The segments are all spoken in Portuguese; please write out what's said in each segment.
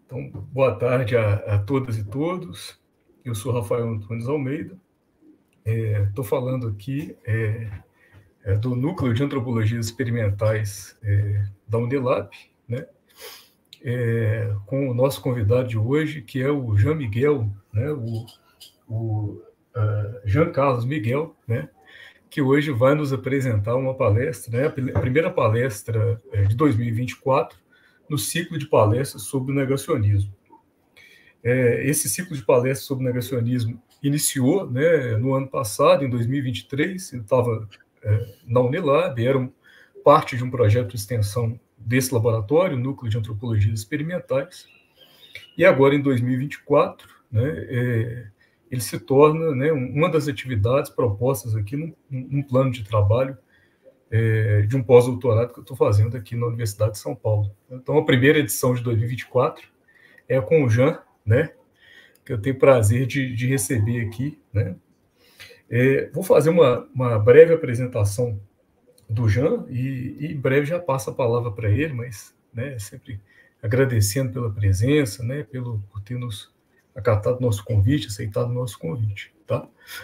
Então, boa tarde a todas e todos. Eu sou Rafael Antunes Almeida. Estou falando aqui do Núcleo de Antropologias Experimentais da Unilab, né? Com o nosso convidado de hoje, que é o Jean Miguel, né? o Jean Carlos Miguel, né? Que hoje vai nos apresentar uma palestra, né? A primeira palestra de 2024, no ciclo de palestras sobre o negacionismo. Esse ciclo de palestras sobre negacionismo iniciou, né, no ano passado, em 2023, eu estava na Unilab, era parte de um projeto de extensão desse laboratório, Núcleo de Antropologias Experimentais, e agora, em 2024, né, ele se torna, né, uma das atividades propostas aqui num plano de trabalho de um pós-doutorado que eu estou fazendo aqui na Universidade de São Paulo. Então, a primeira edição de 2024 é com o Jean, né, que eu tenho prazer de receber aqui, né. Vou fazer uma breve apresentação do Jean e em breve já passo a palavra para ele, mas, né, sempre agradecendo pela presença, né, por ter nos acatado nosso convite, aceitado o nosso convite, tá?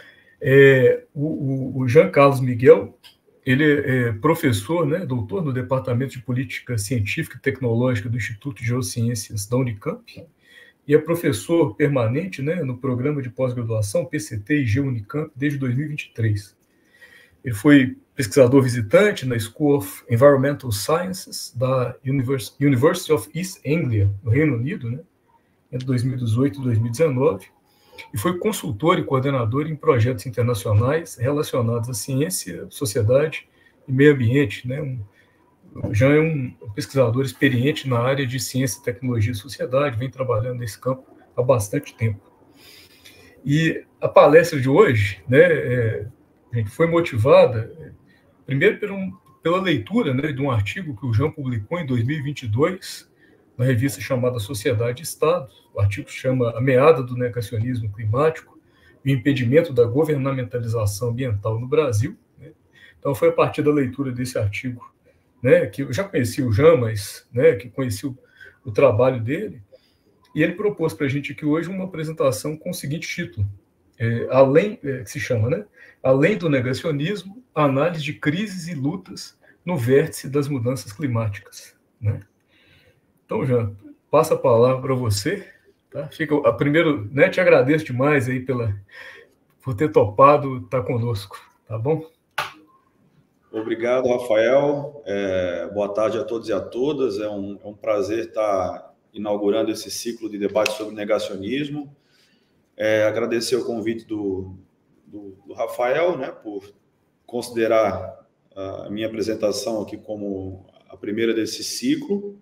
O Jean Carlos Miguel, ele é professor, né, doutor no Departamento de Política Científica e Tecnológica do Instituto de Geociências da Unicamp, e é professor permanente, né, no programa de pós-graduação PCT e GEUnicamp desde 2023. Ele foi pesquisador visitante na School of Environmental Sciences da University of East Anglia, no Reino Unido, né, entre 2018 e 2019, e foi consultor e coordenador em projetos internacionais relacionados à ciência, sociedade e meio ambiente, né. Já é um pesquisador experiente na área de ciência, tecnologia e sociedade, vem trabalhando nesse campo há bastante tempo. E a palestra de hoje, né, foi motivada, primeiro, pela leitura, né, de um artigo que o Jean publicou em 2022, na revista chamada Sociedade e Estado. O artigo se chama A Meada do Negacionismo Climático e o Impedimento da Governamentalização Ambiental no Brasil. Né? Então, foi a partir da leitura desse artigo, né, que eu já conheci o Jean, mas, né, que conheci o trabalho dele, e ele propôs para a gente aqui hoje uma apresentação com o seguinte título, que se chama, né, Além do Negacionismo, Análise de Crises e Lutas no Vértice das Mudanças Climáticas. Né? Então, Jean, passa a palavra para você. Tá? Primeiro, né, te agradeço demais aí por ter topado estar conosco, tá bom? Obrigado, Rafael. Boa tarde a todos e a todas. É um prazer estar inaugurando esse ciclo de debate sobre negacionismo. Agradecer o convite do Rafael, né, por considerar a minha apresentação aqui como a primeira desse ciclo.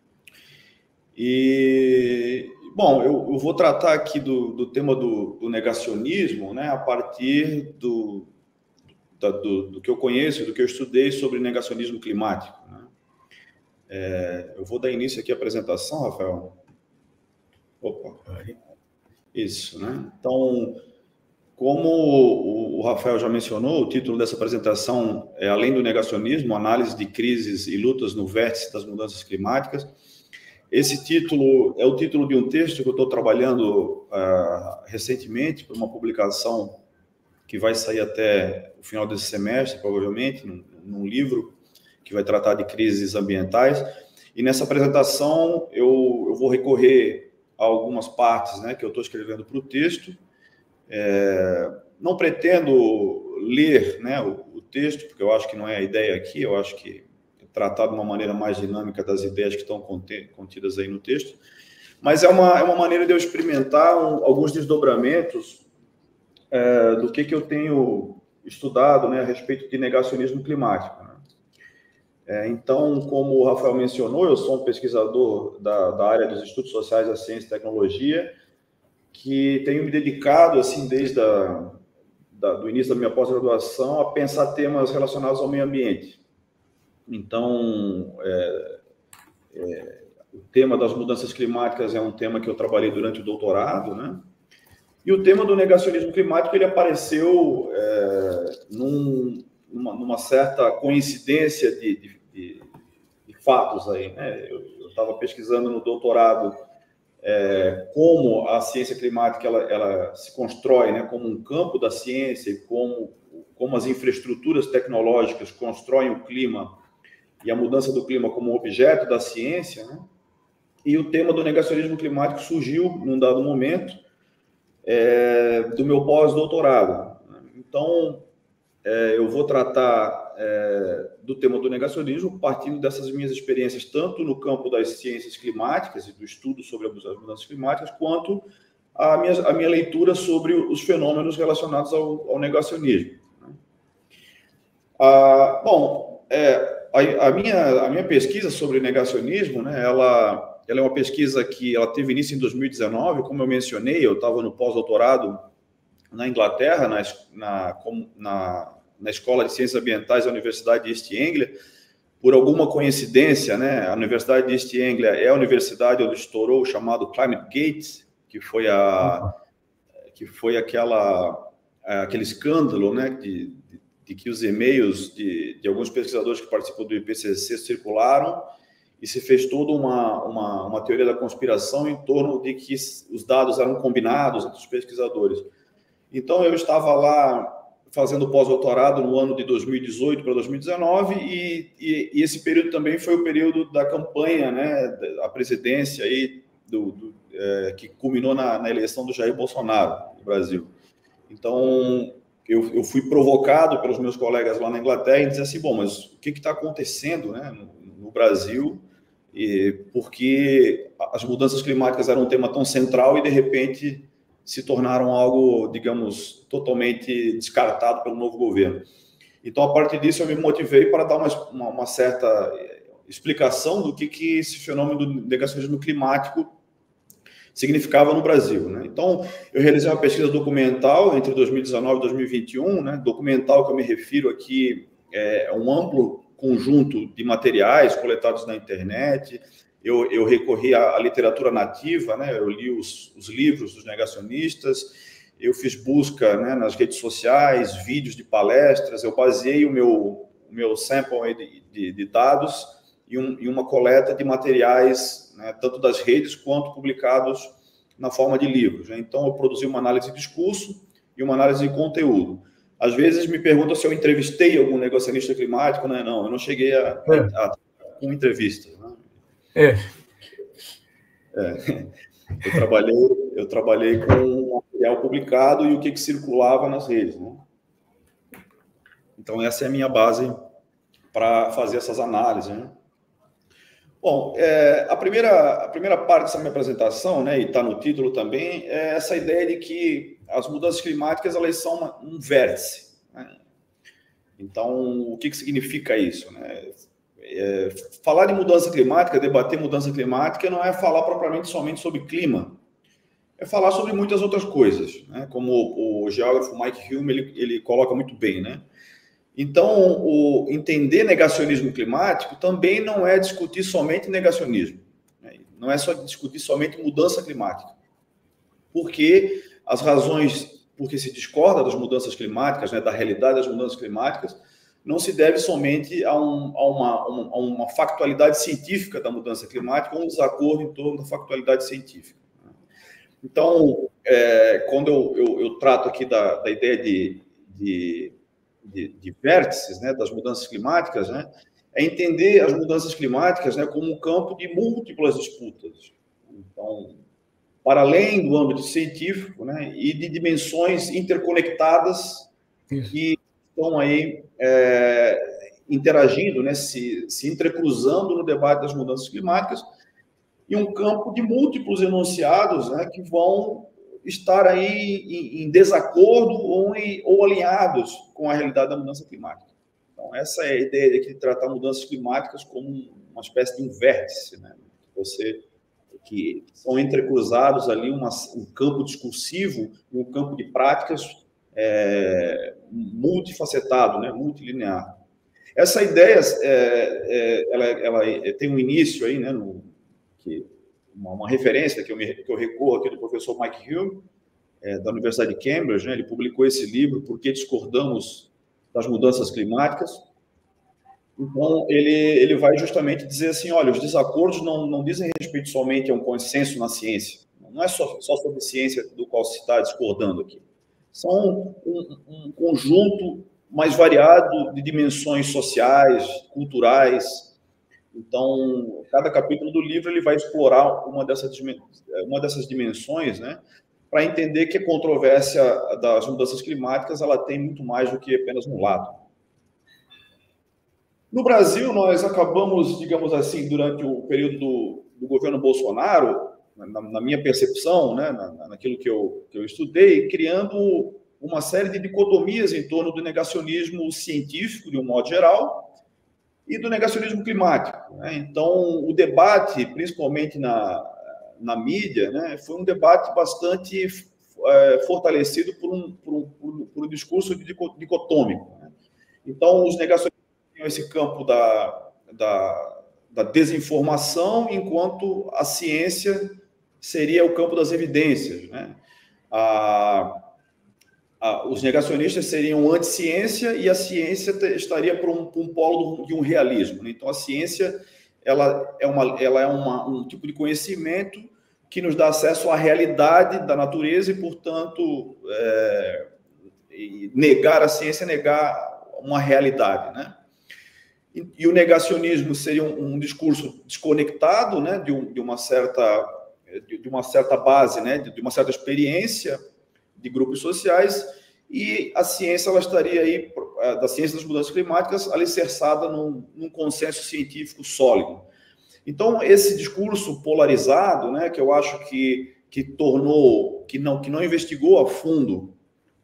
E, bom, eu vou tratar aqui do tema do negacionismo, né, a partir do que eu conheço, do que eu estudei sobre negacionismo climático. Né? Eu vou dar início aqui à apresentação, Rafael. Opa. Isso, né? Então, como o Rafael já mencionou, o título dessa apresentação é Além do Negacionismo, Análise de Crises e Lutas no Vértice das Mudanças Climáticas. Esse título é o título de um texto que eu estou trabalhando recentemente para uma publicação que vai sair até o final desse semestre, provavelmente, num livro que vai tratar de crises ambientais. E nessa apresentação eu vou recorrer a algumas partes, né, que eu estou escrevendo para o texto. Não pretendo ler, né, o texto, porque eu acho que não é a ideia aqui, eu acho que é tratar de uma maneira mais dinâmica das ideias que estão contidas aí no texto. Mas é uma maneira de eu experimentar alguns desdobramentos do que eu tenho estudado, né, a respeito de negacionismo climático. Né? Então, como o Rafael mencionou, eu sou um pesquisador da área dos estudos sociais da ciência e tecnologia, que tenho me dedicado, assim, desde do início da minha pós-graduação, a pensar temas relacionados ao meio ambiente. Então, o tema das mudanças climáticas é um tema que eu trabalhei durante o doutorado, né? E o tema do negacionismo climático, ele apareceu numa certa coincidência de fatos aí, né? Eu estava pesquisando no doutorado como a ciência climática ela se constrói, né, como um campo da ciência e como as infraestruturas tecnológicas constroem o clima e a mudança do clima como objeto da ciência, né? E o tema do negacionismo climático surgiu num dado momento do meu pós-doutorado. Então, eu vou tratar do tema do negacionismo partindo dessas minhas experiências, tanto no campo das ciências climáticas e do estudo sobre as mudanças climáticas, quanto a minha leitura sobre os fenômenos relacionados ao negacionismo. Bom, a minha pesquisa sobre negacionismo, né, ela é uma pesquisa que ela teve início em 2019, como eu mencionei, eu estava no pós-doutorado na Inglaterra, na Escola de Ciências Ambientais da Universidade de East Anglia. Por alguma coincidência, né, a Universidade de East Anglia é a universidade onde estourou o chamado Climate Gate, que foi aquele escândalo, né, de que os e-mails de alguns pesquisadores que participam do IPCC circularam e se fez toda uma teoria da conspiração em torno de que os dados eram combinados entre os pesquisadores. Então, eu estava lá fazendo pós-doutorado no ano de 2018 para 2019 e esse período também foi o período da campanha, né, a presidência aí que culminou na eleição do Jair Bolsonaro no Brasil. Então, eu fui provocado pelos meus colegas lá na Inglaterra em dizer assim, bom, mas o que está acontecendo, né, no Brasil, porque as mudanças climáticas eram um tema tão central e, de repente, se tornaram algo, digamos, totalmente descartado pelo novo governo. Então, a partir disso, eu me motivei para dar uma certa explicação do que esse fenômeno do negacionismo climático significava no Brasil, né? Então, eu realizei uma pesquisa documental entre 2019 e 2021, né? Documental que eu me refiro aqui é um amplo conjunto de materiais coletados na internet. Eu recorri à literatura nativa, né? Eu li os livros dos negacionistas, eu fiz busca, né, nas redes sociais, vídeos de palestras, eu baseei o meu sample aí de dados em uma coleta de materiais, né, tanto das redes quanto publicados na forma de livros, né? Então, eu produzi uma análise de discurso e uma análise de conteúdo. Às vezes me perguntam se eu entrevistei algum negacionista climático, né? Não, eu não cheguei a uma entrevista, né? Eu trabalhei com material publicado e o que circulava nas redes, né? Então, essa é a minha base para fazer essas análises, né? Bom, a primeira parte dessa minha apresentação, né, e está no título também, é essa ideia de que as mudanças climáticas elas são um vértice, né? Então, o que significa isso, né? Falar de mudança climática, debater mudança climática, não é falar propriamente somente sobre clima, é falar sobre muitas outras coisas, né? Como o geógrafo Mike Hume ele coloca muito bem, né? Então, o entender negacionismo climático também não é discutir somente negacionismo, né? Não é só discutir somente mudança climática, porque as razões por que se discorda das mudanças climáticas, né, da realidade das mudanças climáticas, não se deve somente a uma factualidade científica da mudança climática ou um desacordo em torno da factualidade científica. Então, quando eu trato aqui da ideia de vértices, né, das mudanças climáticas, né, é entender as mudanças climáticas, né, como um campo de múltiplas disputas. Então, para além do âmbito científico, né, e de dimensões interconectadas que estão aí interagindo, né, se entrecruzando no debate das mudanças climáticas, e um campo de múltiplos enunciados, né, que vão estar aí em desacordo ou alinhados com a realidade da mudança climática. Então, essa é a ideia de tratar mudanças climáticas como uma espécie de um vértice, né? Que são entrecruzados ali um campo discursivo e um campo de práticas multifacetado, né? Multilinear. Essa ideia ela tem um início aí, né? Uma referência que eu recorro aqui do professor Mike Hume, da Universidade de Cambridge, né? Ele publicou esse livro, Por que Discordamos das Mudanças Climáticas? Então, ele vai justamente dizer assim, olha, os desacordos não dizem respeito somente a um consenso na ciência. Não é só sobre ciência do qual se está discordando aqui. São um conjunto mais variado de dimensões sociais, culturais. Então, cada capítulo do livro ele vai explorar uma dessas dimensões, né, para entender que a controvérsia das mudanças climáticas ela tem muito mais do que apenas um lado. No Brasil, nós acabamos, digamos assim, durante o período do governo Bolsonaro, na minha percepção, né, naquilo que eu estudei, criando uma série de dicotomias em torno do negacionismo científico, de um modo geral, e do negacionismo climático. Né? Então, o debate, principalmente na mídia, né, foi um debate bastante fortalecido por um discurso dicotômico. Né? Então, os negacionistas tinham esse campo da desinformação, enquanto a ciência seria o campo das evidências. Né? Os negacionistas seriam anti-ciência e a ciência estaria por um polo de um realismo. Então, a ciência ela é um tipo de conhecimento que nos dá acesso à realidade da natureza e, portanto, negar a ciência é negar uma realidade, né? E o negacionismo seria um discurso desconectado, né, de uma certa base, né, de uma certa experiência de grupos sociais, e a ciência ela estaria aí, da ciência das mudanças climáticas, alicerçada num consenso científico sólido. Então, esse discurso polarizado, né, que eu acho que não investigou a fundo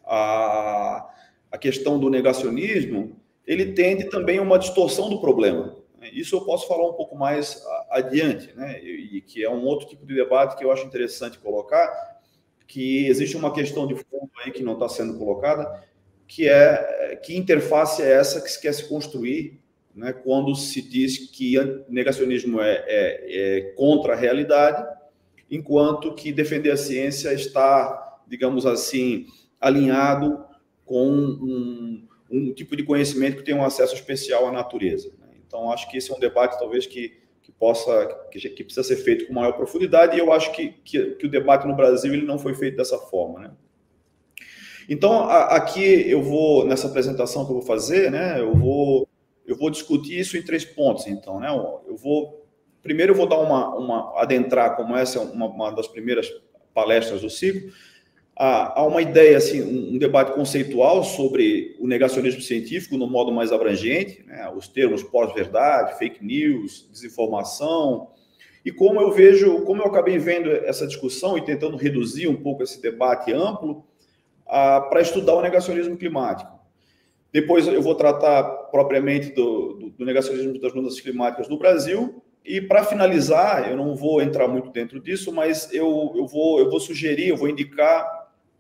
a questão do negacionismo, ele tende também a uma distorção do problema. Isso eu posso falar um pouco mais adiante, né? E que é um outro tipo de debate que eu acho interessante colocar, que existe uma questão de fundo aí que não está sendo colocada, que é que interface é essa que se quer se construir, né, quando se diz que negacionismo é contra a realidade, enquanto que defender a ciência está, digamos assim, alinhado com um tipo de conhecimento que tem um acesso especial à natureza. Então, acho que esse é um debate, talvez, que precisa ser feito com maior profundidade, e eu acho que o debate no Brasil ele não foi feito dessa forma, né? Então, aqui eu vou, nessa apresentação que eu vou fazer, né, eu vou discutir isso em 3 pontos, então, né? Primeiro eu vou dar adentrar, como essa é uma das primeiras palestras do ciclo, há uma ideia, assim, um debate conceitual sobre o negacionismo científico no modo mais abrangente, né? Os termos pós-verdade, fake news, desinformação, e como eu acabei vendo essa discussão e tentando reduzir um pouco esse debate amplo para estudar o negacionismo climático. Depois eu vou tratar propriamente do negacionismo das mudanças climáticas no Brasil. E, para finalizar, eu não vou entrar muito dentro disso, mas eu vou sugerir, eu vou indicar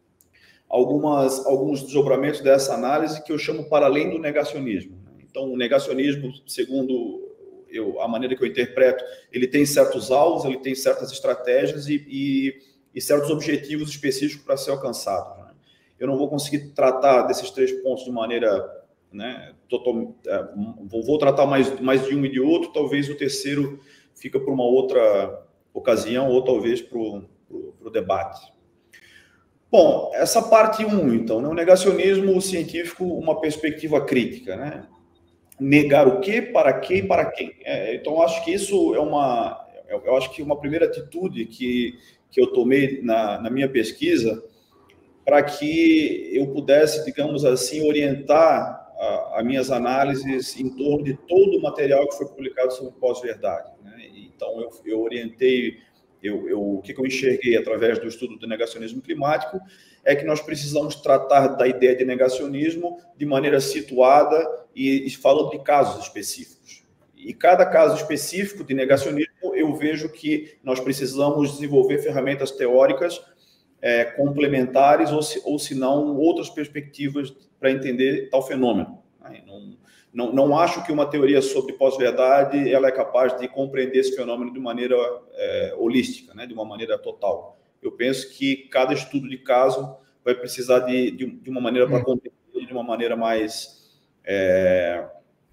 alguns desdobramentos dessa análise que eu chamo para além do negacionismo. Então, o negacionismo, segundo a maneira que eu interpreto, ele tem certos alvos, ele tem certas estratégias e certos objetivos específicos para ser alcançados. Eu não vou conseguir tratar desses 3 pontos de maneira, né, vou tratar mais de um e de outro, talvez o terceiro fica para uma outra ocasião, ou talvez para o debate. Bom, essa parte 1, então, né, o negacionismo científico, uma perspectiva crítica, né? Negar o quê, para quê e para quem. Então, acho que isso eu acho que uma primeira atitude que eu tomei na minha pesquisa para que eu pudesse, digamos assim, orientar as minhas análises em torno de todo o material que foi publicado sobre pós-verdade. Né? Então, eu orientei, o que eu enxerguei através do estudo do negacionismo climático é que nós precisamos tratar da ideia de negacionismo de maneira situada e falando de casos específicos. E cada caso específico de negacionismo, eu vejo que nós precisamos desenvolver ferramentas teóricas complementares ou se não, outras perspectivas para entender tal fenômeno. Não acho que uma teoria sobre pós-verdade ela é capaz de compreender esse fenômeno de maneira holística, né, de uma maneira total. Eu penso que cada estudo de caso vai precisar de uma maneira para compreender de uma maneira mais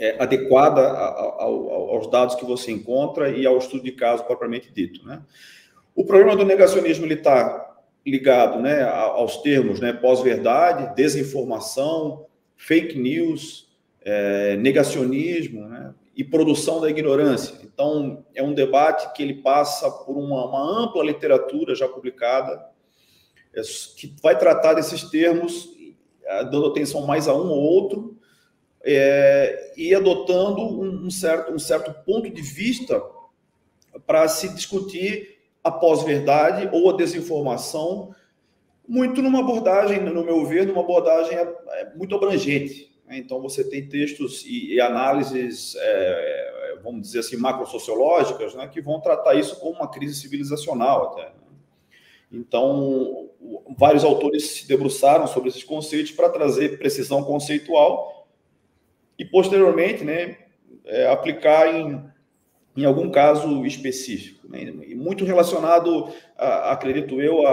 adequada aos dados que você encontra e ao estudo de caso propriamente dito, né? O problema do negacionismo está ligado, né, aos termos, né, pós-verdade, desinformação, fake news, negacionismo, né, e produção da ignorância. Então, é um debate que ele passa por uma ampla literatura já publicada, que vai tratar desses termos, dando atenção mais a um ou outro, e adotando um certo ponto de vista para se discutir a pós-verdade ou a desinformação, muito numa abordagem, no meu ver, numa abordagem muito abrangente. Então, você tem textos e análises, vamos dizer assim, macrosociológicas, né, que vão tratar isso como uma crise civilizacional até. Então, vários autores se debruçaram sobre esses conceitos para trazer precisão conceitual e, posteriormente, né, aplicar em algum caso específico, né? E muito relacionado, acredito eu,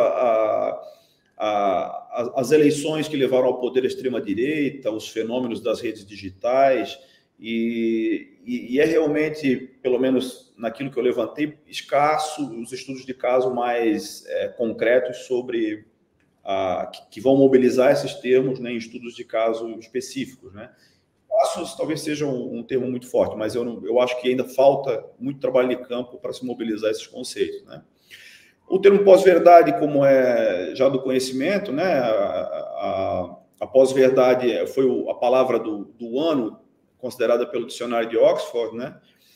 as eleições que levaram ao poder a extrema-direita, os fenômenos das redes digitais, e é realmente, pelo menos naquilo que eu levantei, escasso os estudos de caso mais concretos sobre que vão mobilizar esses termos, né, em estudos de caso específicos, né? Passos talvez seja um termo muito forte, mas eu acho que ainda falta muito trabalho de campo para se mobilizar esses conceitos, né? O termo pós-verdade, como é já do conhecimento, né? A pós-verdade foi a palavra do ano considerada pelo dicionário de Oxford, né?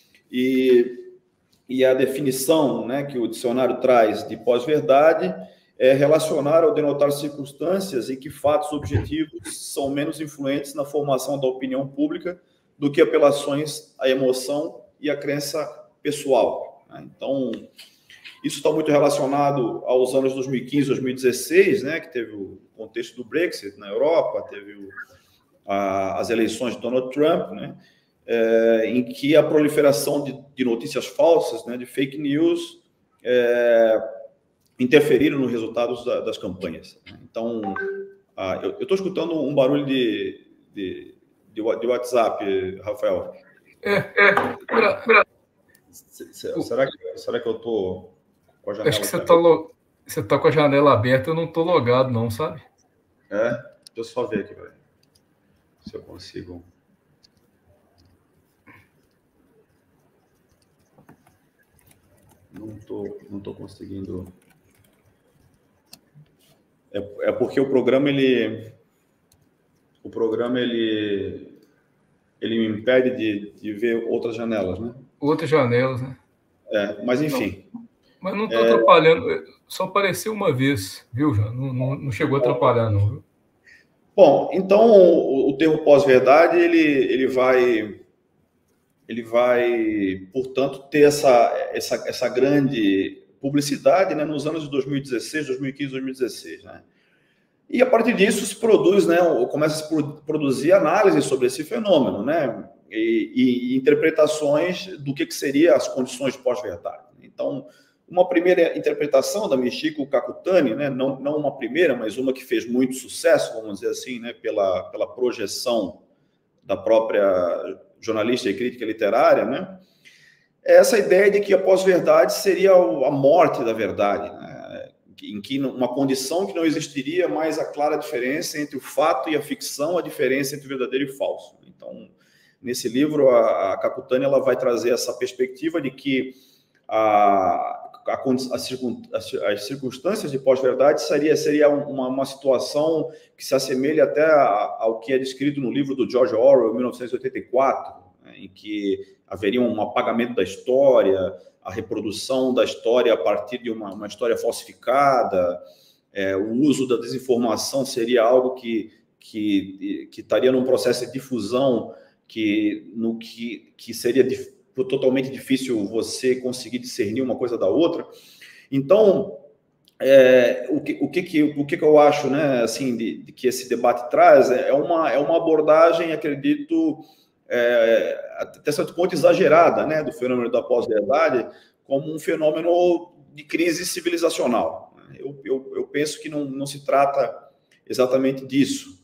E a definição, né, que o dicionário traz de pós-verdade é relacionar ou denotar circunstâncias em que fatos objetivos são menos influentes na formação da opinião pública do que apelações à emoção e à crença pessoal, né? Então, isso está muito relacionado aos anos 2015, 2016, né, que teve o contexto do Brexit na Europa, teve as eleições de Donald Trump, né, em que a proliferação de notícias falsas, né, de fake news, interferiram nos resultados das campanhas. Então, eu estou escutando um barulho de WhatsApp, Rafael. Será que eu estou com a janela? Acho que você está com a janela aberta, eu não estou logado, não, sabe? Deixa eu só ver aqui, velho, se eu consigo. Não tô conseguindo. É porque o programa ele me impede de ver outras janelas, né? Outras janelas, né? Mas enfim. Mas não estou atrapalhando. Só apareceu uma vez, viu, João? Não chegou a atrapalhar, não, viu? Bom, então o termo pós-verdade ele vai, portanto, ter essa grande publicidade, né, nos anos de 2016, 2015, 2016, né? E a partir disso se produz, né, começa a se produzir análise sobre esse fenômeno, né, e interpretações do que seria as condições de pós-verdade. Então, uma primeira interpretação da Michiko Kakutani, né, não uma primeira, mas uma que fez muito sucesso, vamos dizer assim, né, pela projeção da própria jornalista e crítica literária, né, é essa ideia de que a pós-verdade seria a morte da verdade, né, em que uma condição que não existiria mais a clara diferença entre o fato e a ficção, a diferença entre verdadeiro e falso. Então, nesse livro, a Kakutani ela vai trazer essa perspectiva de que as circunstâncias de pós-verdade seria uma situação que se assemelha até ao que é descrito no livro do George Orwell, 1984, né, em que haveria um apagamento da história, a reprodução da história a partir de uma história falsificada, o uso da desinformação seria algo que estaria num processo de difusão que seria totalmente difícil você conseguir discernir uma coisa da outra. Então, o que eu acho, né, assim, de que esse debate traz é uma abordagem, acredito, até certo ponto exagerada, né, do fenômeno da pós-verdade como um fenômeno de crise civilizacional. Eu penso que não se trata exatamente disso.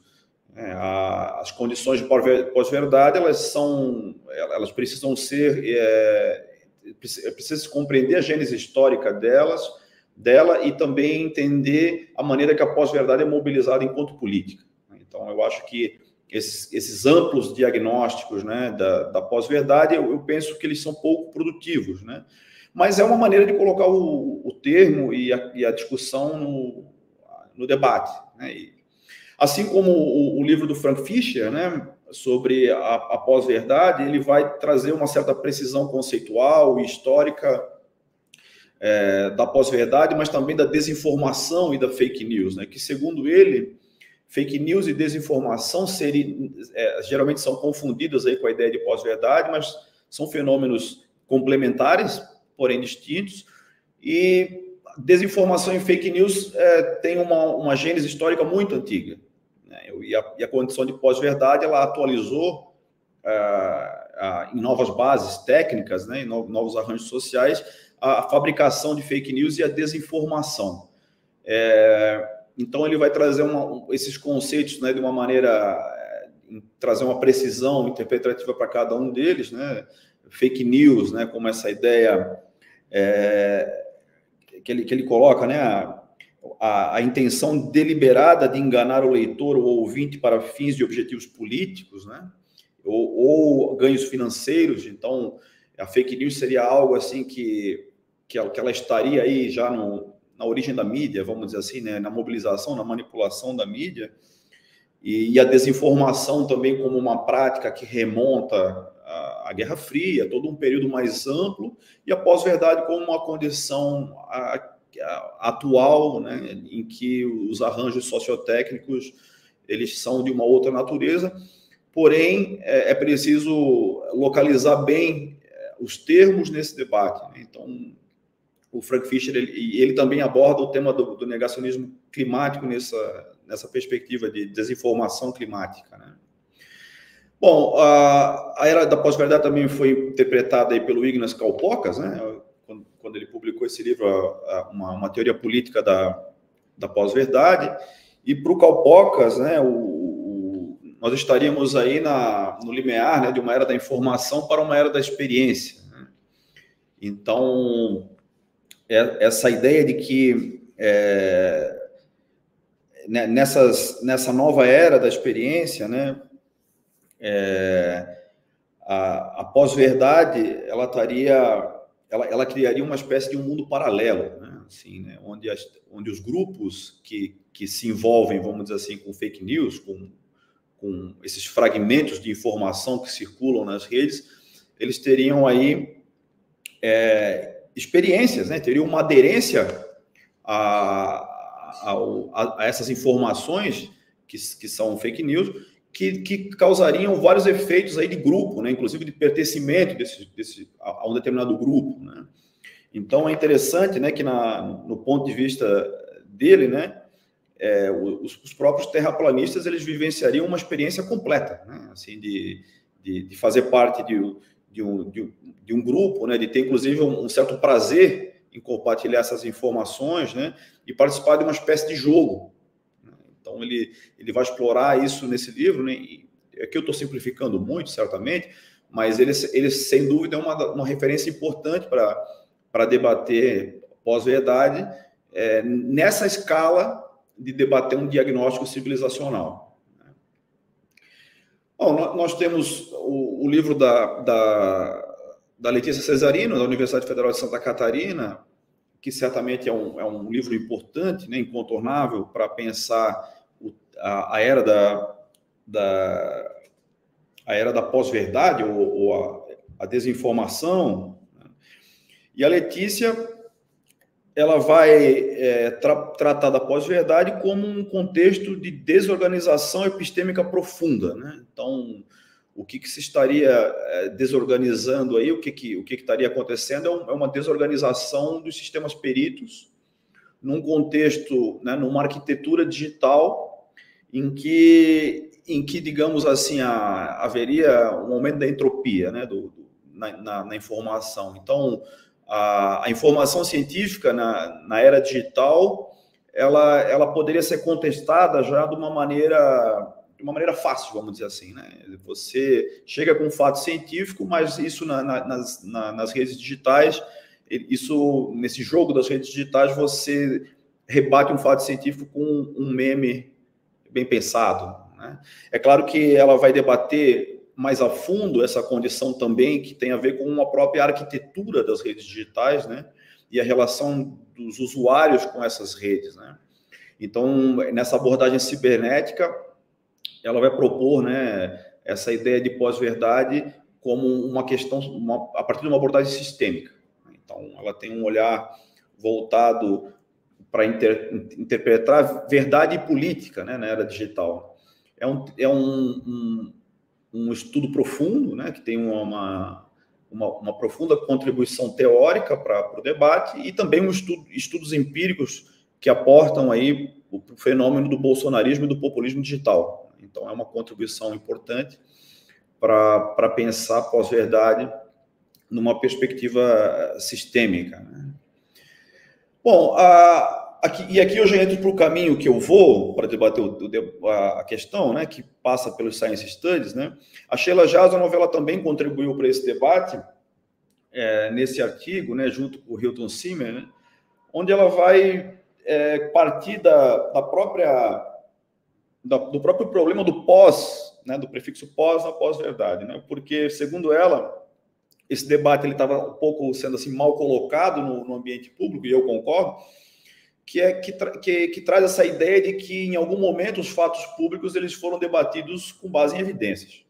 As condições de pós-verdade, elas precisam ser, precisa se compreender a gênese histórica dela e também entender a maneira que a pós-verdade é mobilizada enquanto política. Então, eu acho que esses amplos diagnósticos, né, da pós-verdade, eu penso que eles são pouco produtivos, né? Mas é uma maneira de colocar o termo e a discussão no debate, né? Assim como o livro do Frank Fischer, né, sobre a pós-verdade, ele vai trazer uma certa precisão conceitual e histórica da pós-verdade, mas também da desinformação e da fake news, né, que, segundo ele, fake news e desinformação geralmente são confundidas aí com a ideia de pós-verdade, mas são fenômenos complementares, porém distintos, e desinformação e fake news tem uma gênese histórica muito antiga. E a condição de pós-verdade, ela atualizou em novas bases técnicas, né, em novos arranjos sociais, a fabricação de fake news e a desinformação. Então, ele vai trazer esses conceitos, né, de uma maneira, trazer uma precisão interpretativa para cada um deles, né? Fake news, né, como essa ideia que ele coloca, né, a intenção deliberada de enganar o leitor ou o ouvinte para fins de objetivos políticos, né? Ou ganhos financeiros. Então, a fake news seria algo assim que ela estaria aí já na origem da mídia, vamos dizer assim, né? Na mobilização, na manipulação da mídia, e a desinformação também como uma prática que remonta à Guerra Fria, todo um período mais amplo, e a pós-verdade como uma condição atual, né, em que os arranjos sociotécnicos eles são de uma outra natureza, porém é preciso localizar bem os termos nesse debate, né? Então, o Frank Fischer ele também aborda o tema do negacionismo climático nessa perspectiva de desinformação climática, né? Bom, a era da pós-verdade também foi interpretada aí pelo Ignas Kalpokas, né? Quando ele publicou esse livro, uma teoria política da pós-verdade, e para o Kalpokas, né, nós estaríamos aí no limiar, né, de uma era da informação para uma era da experiência, né? Então, essa ideia de que nessa nova era da experiência, né, a pós-verdade ela criaria uma espécie de um mundo paralelo, né? Assim, né? Onde os grupos que se envolvem, vamos dizer assim, com fake news, com esses fragmentos de informação que circulam nas redes, eles teriam aí experiências, né? Teriam uma aderência a essas informações que são fake news, que causariam vários efeitos aí de grupo, né? Inclusive de pertencimento a um determinado grupo, né? Então, é interessante, né, que no ponto de vista dele, né, os próprios terraplanistas eles vivenciariam uma experiência completa, né? Assim, de fazer parte de um grupo, né, de ter, inclusive, um certo prazer em compartilhar essas informações, né, e participar de uma espécie de jogo. Então, ele vai explorar isso nesse livro, né? Aqui eu estou simplificando muito, certamente, mas ele sem dúvida, é uma referência importante para debater pós-verdade nessa escala de debater um diagnóstico civilizacional. Bom, nós temos o livro da Letícia Cesarino, da Universidade Federal de Santa Catarina, que certamente é um livro importante, né, incontornável, para pensar a era da pós-verdade ou a desinformação. E a Letícia ela vai tratar da pós-verdade como um contexto de desorganização epistêmica profunda, né? Então, o que se estaria desorganizando aí, o que estaria acontecendo é uma desorganização dos sistemas peritos num contexto, né, numa arquitetura digital em que digamos assim, haveria um aumento da entropia, né, na informação. Então, a informação científica na era digital, ela poderia ser contestada já de uma maneira uma maneira fácil, vamos dizer assim, né? Você chega com um fato científico, mas isso nas redes digitais, nesse jogo das redes digitais, você rebate um fato científico com um meme bem pensado, né? É claro que ela vai debater mais a fundo essa condição também, que tem a ver com a própria arquitetura das redes digitais, né? E a relação dos usuários com essas redes, né? Então, nessa abordagem cibernética, ela vai propor, né, essa ideia de pós-verdade como uma questão, a partir de uma abordagem sistêmica. Então, ela tem um olhar voltado para interpretar verdade e política, né, na era digital. É um estudo profundo, né, que tem uma profunda contribuição teórica para o debate e também estudos empíricos que aportam aí o fenômeno do bolsonarismo e do populismo digital. Então, é uma contribuição importante para pensar pós-verdade numa perspectiva sistêmica, né? Bom, aqui eu já entro para o caminho que eu vou para debater a questão, né, que passa pelos Science Studies, né? A Sheila Jasanoff, ela também contribuiu para esse debate, nesse artigo, né, junto com o Hilton Simmer, né, onde ela vai partir do próprio problema do pós, né, do prefixo pós na pós-verdade, né? Porque, segundo ela, esse debate ele estava um pouco sendo assim mal colocado no ambiente público, e eu concordo, que traz essa ideia de que em algum momento os fatos públicos eles foram debatidos com base em evidências.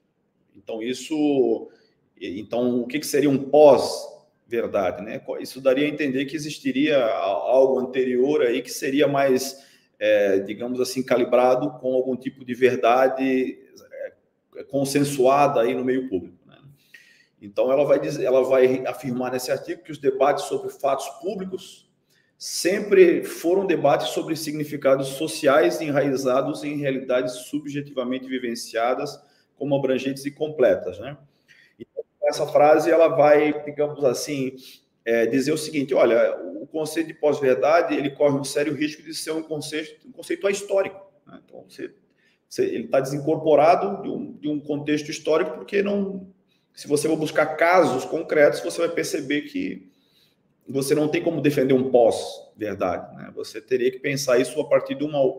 Então o que seria um pós-verdade, né? Isso daria a entender que existiria algo anterior aí que seria mais, digamos assim, calibrado com algum tipo de verdade consensuada aí no meio público, né? Então ela vai afirmar nesse artigo que os debates sobre fatos públicos sempre foram debates sobre significados sociais enraizados em realidades subjetivamente vivenciadas como abrangentes e completas, né? Então, essa frase ela vai, digamos assim, dizer o seguinte: olha, o conceito de pós-verdade ele corre um sério risco de ser um conceito ahistórico, né? Então, ele está desincorporado de um contexto histórico, porque se você for buscar casos concretos, você vai perceber que você não tem como defender um pós-verdade, né? Você teria que pensar isso a partir de uma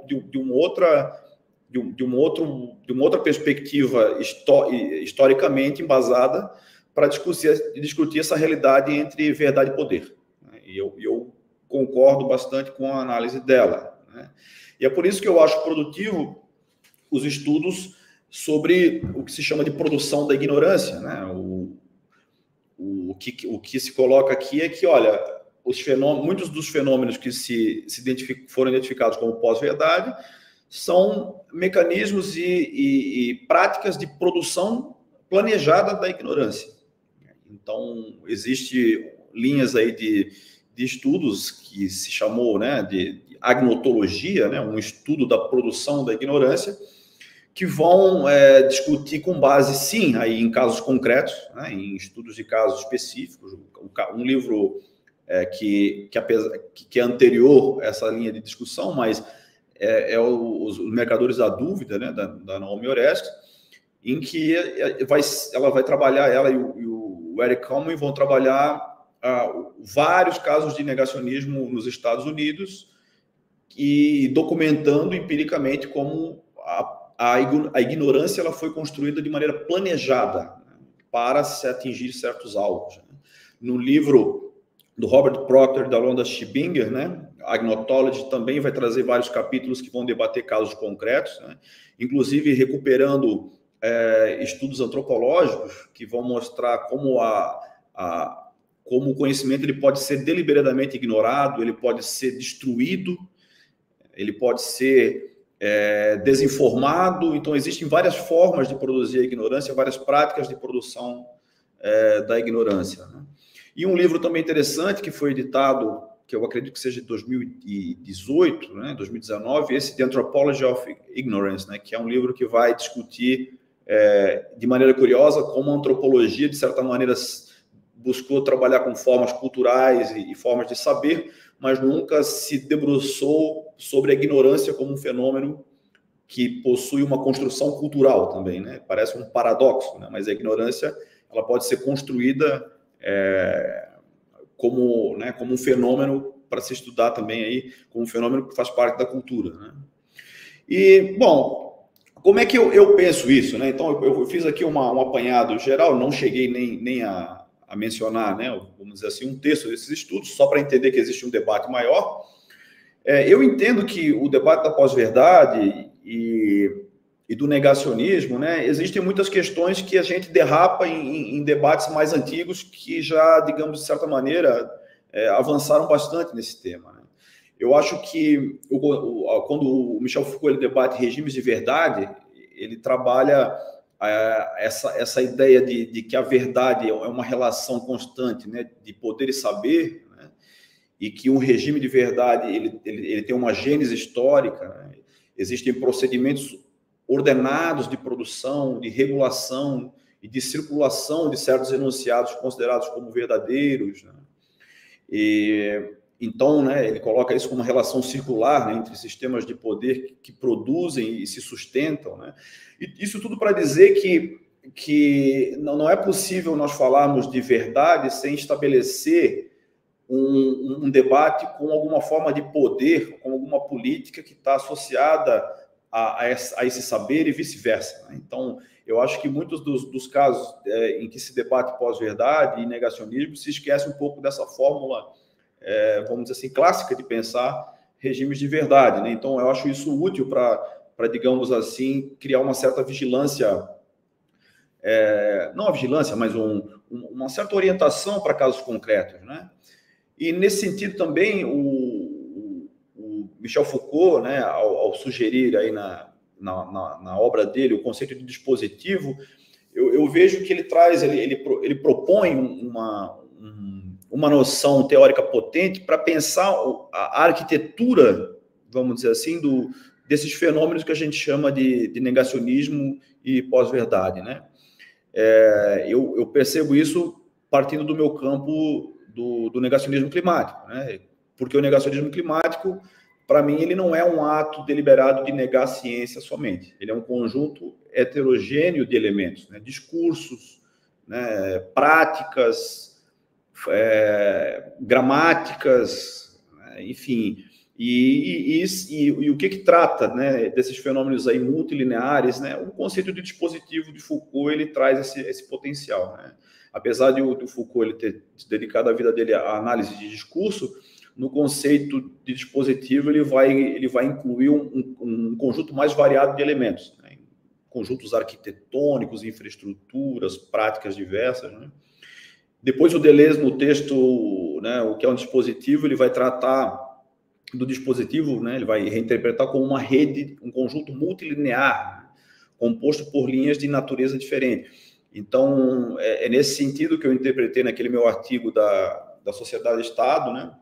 outra perspectiva historicamente embasada para discutir essa realidade entre verdade e poder, né? E eu concordo bastante com a análise dela, né? E é por isso que eu acho produtivo os estudos sobre o que se chama de produção da ignorância, né? O que se coloca aqui é que, olha, muitos dos fenômenos que foram identificados como pós-verdade são mecanismos e práticas de produção planejada da ignorância. Então, existem linhas aí de estudos que se chamou, né, de agnotologia, né, um estudo da produção da ignorância, que vão discutir com base, sim, aí em casos concretos, né, em estudos de casos específicos. Um livro que é anterior a essa linha de discussão, mas os Mercadores da Dúvida, né, da Naomi Oreskes, em que ela vai trabalhar, ela e o Eric Kalman vão trabalhar vários casos de negacionismo nos Estados Unidos e documentando empiricamente como a ignorância ela foi construída de maneira planejada, né, para se atingir certos alvos, né? No livro do Robert Proctor e da Rhonda Shibinger, né, Agnotology, também vai trazer vários capítulos que vão debater casos concretos, né, inclusive recuperando estudos antropológicos que vão mostrar como como o conhecimento ele pode ser deliberadamente ignorado, ele pode ser destruído, ele pode ser desinformado. Então, existem várias formas de produzir a ignorância, várias práticas de produção da ignorância, né? E um livro também interessante que foi editado, que eu acredito que seja de 2018, né, 2019, esse The Anthropology of Ignorance, né, que é um livro que vai discutir de maneira curiosa como a antropologia, de certa maneira, buscou trabalhar com formas culturais e formas de saber, mas nunca se debruçou sobre a ignorância como um fenômeno que possui uma construção cultural também, né? Parece um paradoxo, né? Mas a ignorância ela pode ser construída como um fenômeno para se estudar também aí, como um fenômeno que faz parte da cultura, né? E, bom, como é que eu penso isso, né? Então, eu fiz aqui um apanhado geral, não cheguei nem a mencionar, né, vamos dizer assim, um texto desses estudos, só para entender que existe um debate maior. Eu entendo que o debate da pós-verdade e do negacionismo, né, existem muitas questões que a gente derrapa em debates mais antigos que já, digamos, de certa maneira, avançaram bastante nesse tema, né? Eu acho que quando o Michel Foucault ele debate regimes de verdade, ele trabalha essa ideia de que a verdade é uma relação constante, né, de poder e saber, né, e que um regime de verdade ele tem uma gênese histórica, né? Existem procedimentos ordenados de produção, de regulação e de circulação de certos enunciados considerados como verdadeiros, né? Então, né, ele coloca isso como uma relação circular, né, entre sistemas de poder que produzem e se sustentam, né? E isso tudo para dizer que não é possível nós falarmos de verdade sem estabelecer um debate com alguma forma de poder, com alguma política que está associada a esse saber e vice-versa, né? Então, eu acho que muitos dos casos em que se debate pós-verdade e negacionismo se esquece um pouco dessa fórmula, vamos dizer assim, clássica de pensar regimes de verdade, né? Então, eu acho isso útil para, digamos assim, criar uma certa vigilância, não a vigilância, mas uma certa orientação para casos concretos, né? E, nesse sentido, também, o Michel Foucault, né, ao sugerir aí na obra dele o conceito de dispositivo, eu vejo que ele traz, ele propõe uma noção teórica potente para pensar a arquitetura, vamos dizer assim, desses fenômenos que a gente chama de negacionismo e pós-verdade, né? Eu percebo isso partindo do meu campo do negacionismo climático, né? Porque o negacionismo climático, para mim, ele não é um ato deliberado de negar a ciência somente. Ele é um conjunto heterogêneo de elementos, né? Discursos, né? Práticas, gramáticas, né? Enfim. E o que trata, né, desses fenômenos aí multilineares, né? O conceito de dispositivo de Foucault ele traz esse potencial, né? Apesar de o Foucault ele ter dedicado a vida dele à análise de discurso, no conceito de dispositivo ele vai incluir um conjunto mais variado de elementos, né? Conjuntos arquitetônicos, infraestruturas, práticas diversas, né? Depois o Deleuze, no texto, né, o que é um dispositivo, ele vai tratar do dispositivo, né, ele vai reinterpretar como uma rede, um conjunto multilinear, né, composto por linhas de natureza diferente. Então, é nesse sentido que eu interpretei naquele meu artigo da Sociedade-Estado, né,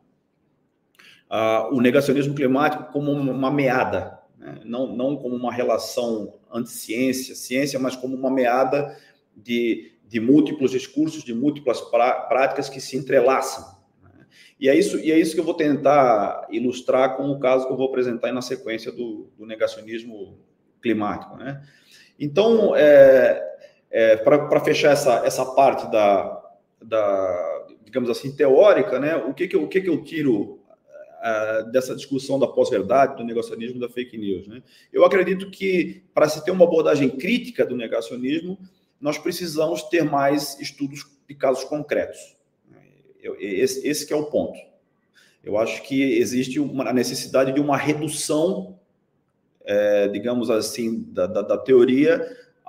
o negacionismo climático como uma meada, né, não como uma relação anti-ciência, mas como uma meada de múltiplos discursos, de múltiplas práticas que se entrelaçam. E é isso que eu vou tentar ilustrar com o caso que eu vou apresentar na sequência do negacionismo climático, né? Então, para fechar essa parte digamos assim, teórica, né? O que eu tiro dessa discussão da pós-verdade, do negacionismo, da fake news, né? Eu acredito que, para se ter uma abordagem crítica do negacionismo, nós precisamos ter mais estudos de casos concretos. Esse que é o ponto. Eu acho que existe a necessidade de uma redução, digamos assim, da teoria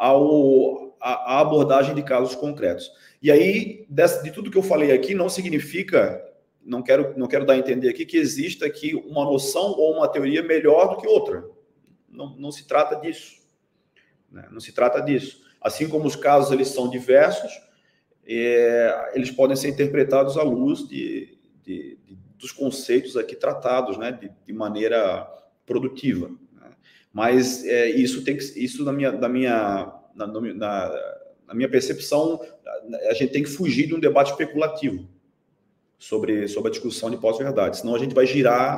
à abordagem de casos concretos. E aí, de tudo que eu falei aqui, não significa, não quero dar a entender aqui que exista aqui uma noção ou uma teoria melhor do que outra. Não se trata disso, né? Não se trata disso. Assim como os casos eles são diversos, eles podem ser interpretados à luz dos conceitos aqui tratados, né, de maneira produtiva, né? Mas isso na minha percepção, a gente tem que fugir de um debate especulativo sobre a discussão de pós-verdade, senão a gente vai girar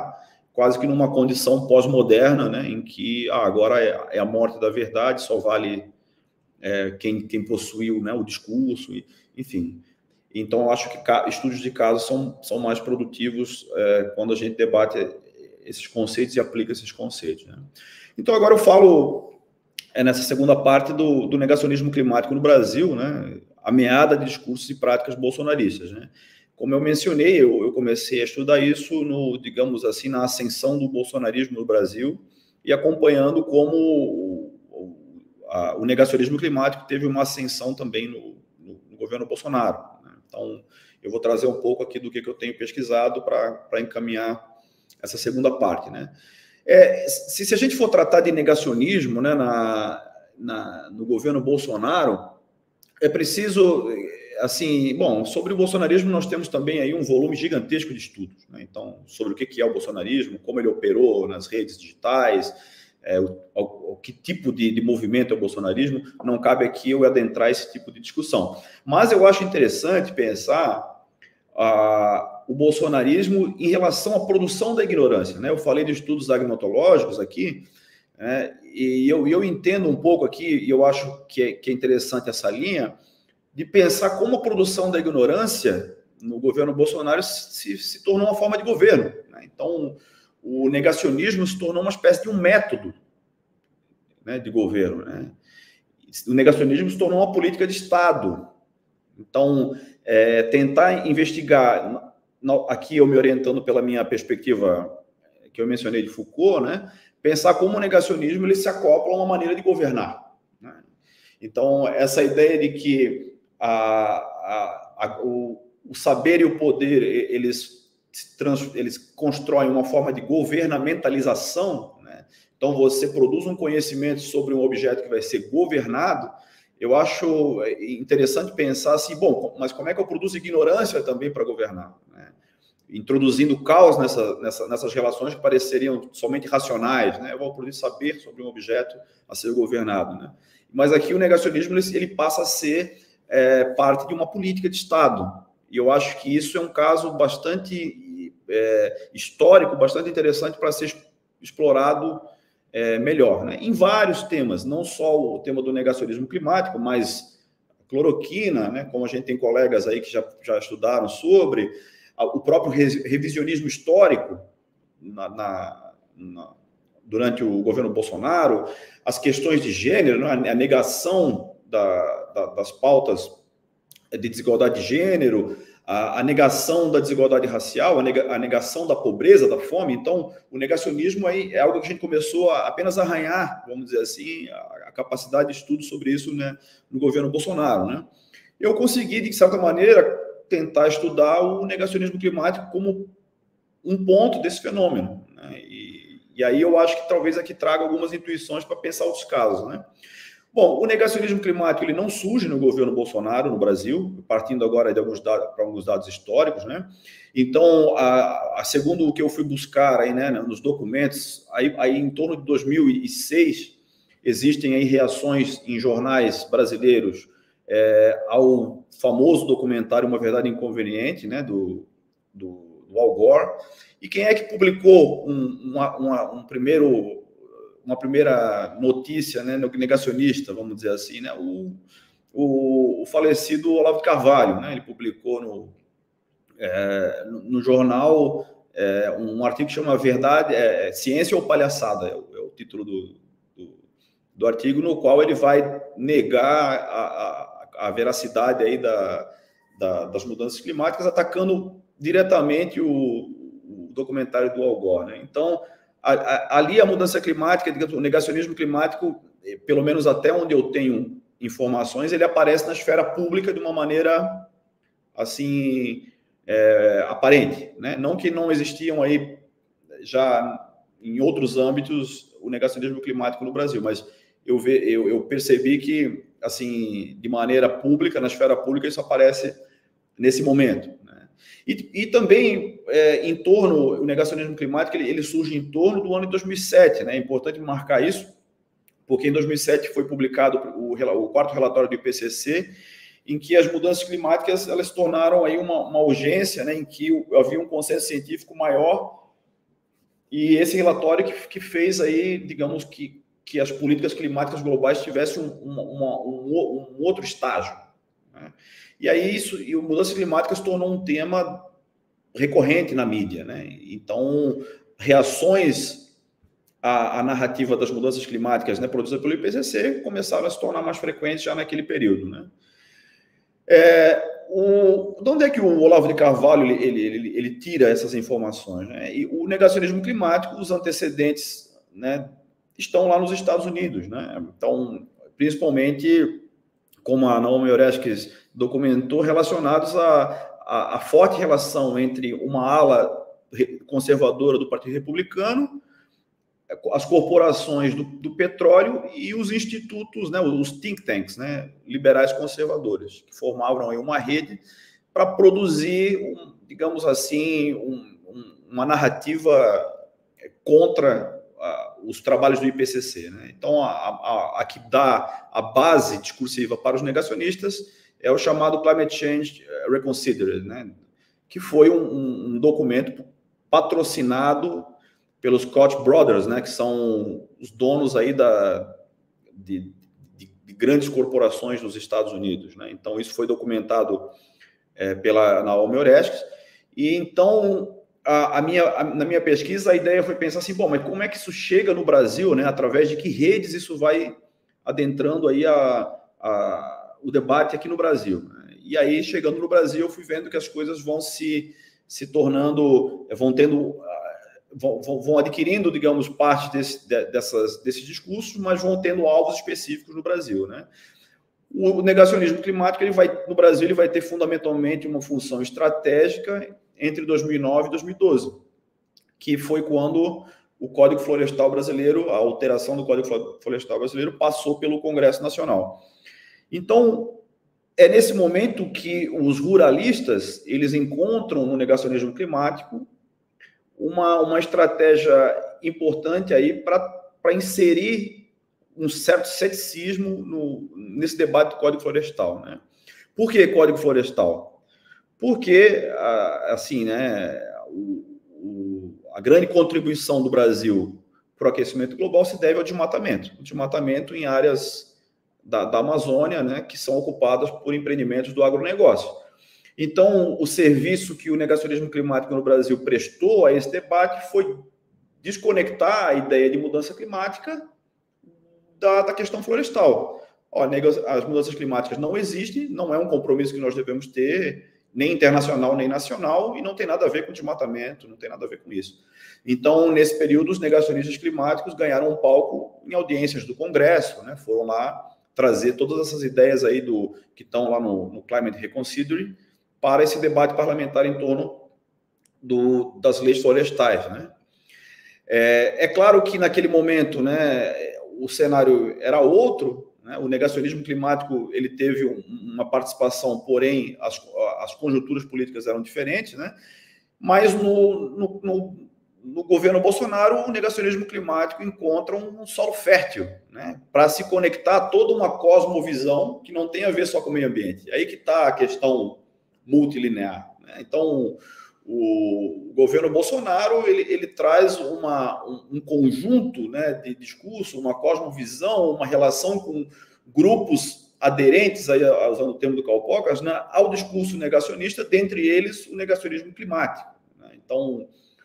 quase que numa condição pós-moderna, né, em que agora é a morte da verdade, só vale quem possuiu, né, o discurso, enfim. Então, eu acho que estudos de caso são mais produtivos quando a gente debate esses conceitos e aplica esses conceitos, né? Então, agora eu falo nessa segunda parte do negacionismo climático no Brasil, né, a meada de discursos e práticas bolsonaristas, né? Como eu mencionei, eu comecei a estudar isso, digamos assim, na ascensão do bolsonarismo no Brasil e acompanhando como o negacionismo climático teve uma ascensão também no governo Bolsonaro, né? Então, eu vou trazer um pouco aqui do que eu tenho pesquisado para encaminhar essa segunda parte, né? Se a gente for tratar de negacionismo, né, no governo Bolsonaro, é preciso, assim, bom, sobre o bolsonarismo nós temos também aí um volume gigantesco de estudos, né? Então, sobre o que é o bolsonarismo, como ele operou nas redes digitais, que tipo de movimento é o bolsonarismo, não cabe aqui eu adentrar esse tipo de discussão. Mas eu acho interessante pensar o bolsonarismo em relação à produção da ignorância, né? Eu falei de estudos agnotológicos aqui, né? E eu entendo um pouco aqui, e eu acho que é interessante essa linha, de pensar como a produção da ignorância no governo Bolsonaro se tornou uma forma de governo, né? Então, o negacionismo se tornou uma espécie de um método, né, de governo, né? O negacionismo se tornou uma política de Estado. Então, tentar investigar, aqui eu me orientando pela minha perspectiva que eu mencionei de Foucault, né, pensar como o negacionismo ele se acopla a uma maneira de governar, né? Então, essa ideia de que o saber e o poder, eles constroem uma forma de governamentalização, né? Então, você produz um conhecimento sobre um objeto que vai ser governado. Eu acho interessante pensar assim, bom, mas como é que eu produzo ignorância também para governar, né? Introduzindo caos nessas relações que pareceriam somente racionais, né? Eu vou produzir saber sobre um objeto a ser governado, né? Mas aqui o negacionismo ele passa a ser parte de uma política de Estado. E eu acho que isso é um caso bastante histórico, bastante interessante para ser explorado melhor, né? Em vários temas, não só o tema do negacionismo climático, mas cloroquina, né? Como a gente tem colegas aí que já estudaram sobre, o próprio revisionismo histórico durante o governo Bolsonaro, as questões de gênero, né? A negação das pautas de desigualdade de gênero, a negação da desigualdade racial, a negação da pobreza, da fome. Então, o negacionismo aí é algo que a gente começou a apenas arranhar, vamos dizer assim, a capacidade de estudo sobre isso, né, no governo Bolsonaro, né? Eu consegui, de certa maneira, tentar estudar o negacionismo climático como um ponto desse fenômeno, né? E aí eu acho que talvez aqui traga algumas intuições para pensar outros casos, né? Bom, o negacionismo climático ele não surge no governo Bolsonaro, no Brasil, partindo agora de alguns dados históricos, né? Então, segundo o que eu fui buscar aí, né, nos documentos, aí em torno de 2006, existem aí reações em jornais brasileiros ao famoso documentário Uma Verdade Inconveniente, né, do Al Gore. E quem é que publicou uma primeira notícia, né, negacionista, vamos dizer assim, né? O falecido Olavo de Carvalho, né? Ele publicou no jornal um artigo que chama Verdade, Ciência ou Palhaçada, é o título do artigo, no qual ele vai negar a veracidade aí das mudanças climáticas, atacando diretamente o documentário do Al Gore, né? Então, ali a mudança climática, digamos, o negacionismo climático, pelo menos até onde eu tenho informações, ele aparece na esfera pública de uma maneira assim aparente, né? Não que não existiam aí já em outros âmbitos o negacionismo climático no Brasil, mas eu percebi que assim de maneira pública, na esfera pública, isso aparece nesse momento, né? E também o negacionismo climático ele surge em torno do ano de 2007, né? É importante marcar isso, porque em 2007 foi publicado o quarto relatório do IPCC, em que as mudanças climáticas elas se tornaram aí uma urgência, né? Em que havia um consenso científico maior E esse relatório que fez aí, digamos, que as políticas climáticas globais tivessem um outro estágio, né? E aí e a mudança climática se tornou um tema recorrente na mídia, né? Então, reações à narrativa das mudanças climáticas, né, produzida pelo IPCC começaram a se tornar mais frequentes já naquele período, né? De onde é que o Olavo de Carvalho ele tira essas informações, né? E o negacionismo climático, os antecedentes, né, estão lá nos Estados Unidos, né? Então, principalmente, como a Naomi Oreskes documentou, relacionados à forte relação entre uma ala conservadora do Partido Republicano, as corporações do petróleo e os institutos, né, os think tanks, né, liberais conservadores, que formavam aí uma rede para produzir, digamos assim, uma narrativa contra os trabalhos do IPCC, né? Então, a que dá a base discursiva para os negacionistas é o chamado Climate Change Reconsidered, né? Que foi um documento patrocinado pelos Koch brothers, né, que são os donos aí de grandes corporações nos Estados Unidos, né? Então, isso foi documentado pela Naomi Oreskes. E então, na minha pesquisa, a ideia foi pensar assim, bom, mas como é que isso chega no Brasil, né? Através de que redes isso vai adentrando aí o debate aqui no Brasil, né? E aí, chegando no Brasil, eu fui vendo que as coisas vão se tornando, vão adquirindo, digamos, parte desses discursos, mas vão tendo alvos específicos no Brasil, né? O negacionismo climático, no Brasil, ele vai ter fundamentalmente uma função estratégica entre 2009 e 2012, que foi quando o Código Florestal Brasileiro, a alteração do Código Florestal Brasileiro, passou pelo Congresso Nacional. Então, é nesse momento que os ruralistas, eles encontram no negacionismo climático uma estratégia importante aí para inserir um certo ceticismo nesse debate do Código Florestal, né? Por que Código Florestal? Porque, assim, né, a grande contribuição do Brasil para o aquecimento global se deve ao desmatamento em áreas da Amazônia, né, que são ocupadas por empreendimentos do agronegócio. Então, o serviço que o negacionismo climático no Brasil prestou a esse debate foi desconectar a ideia de mudança climática da questão florestal. As mudanças climáticas não existem, não é um compromisso que nós devemos ter, nem internacional, nem nacional, e não tem nada a ver com desmatamento, não tem nada a ver com isso. Então, nesse período, os negacionistas climáticos ganharam um palco em audiências do Congresso, né? Foram lá trazer todas essas ideias aí que estão lá no Climate Reconsidered para esse debate parlamentar em torno das leis florestais, né? É claro que naquele momento, né, o cenário era outro, né? O negacionismo climático ele teve uma participação, porém as conjunturas políticas eram diferentes, né? Mas no governo Bolsonaro, o negacionismo climático encontra um solo fértil, né, para se conectar a toda uma cosmovisão que não tem a ver só com o meio ambiente. Aí que está a questão multilinear, né? Então, o governo Bolsonaro ele traz um conjunto, né, de discurso, uma cosmovisão, uma relação com grupos aderentes, aí, usando o termo do Karl Popper, né, ao discurso negacionista, dentre eles o negacionismo climático, né? Então,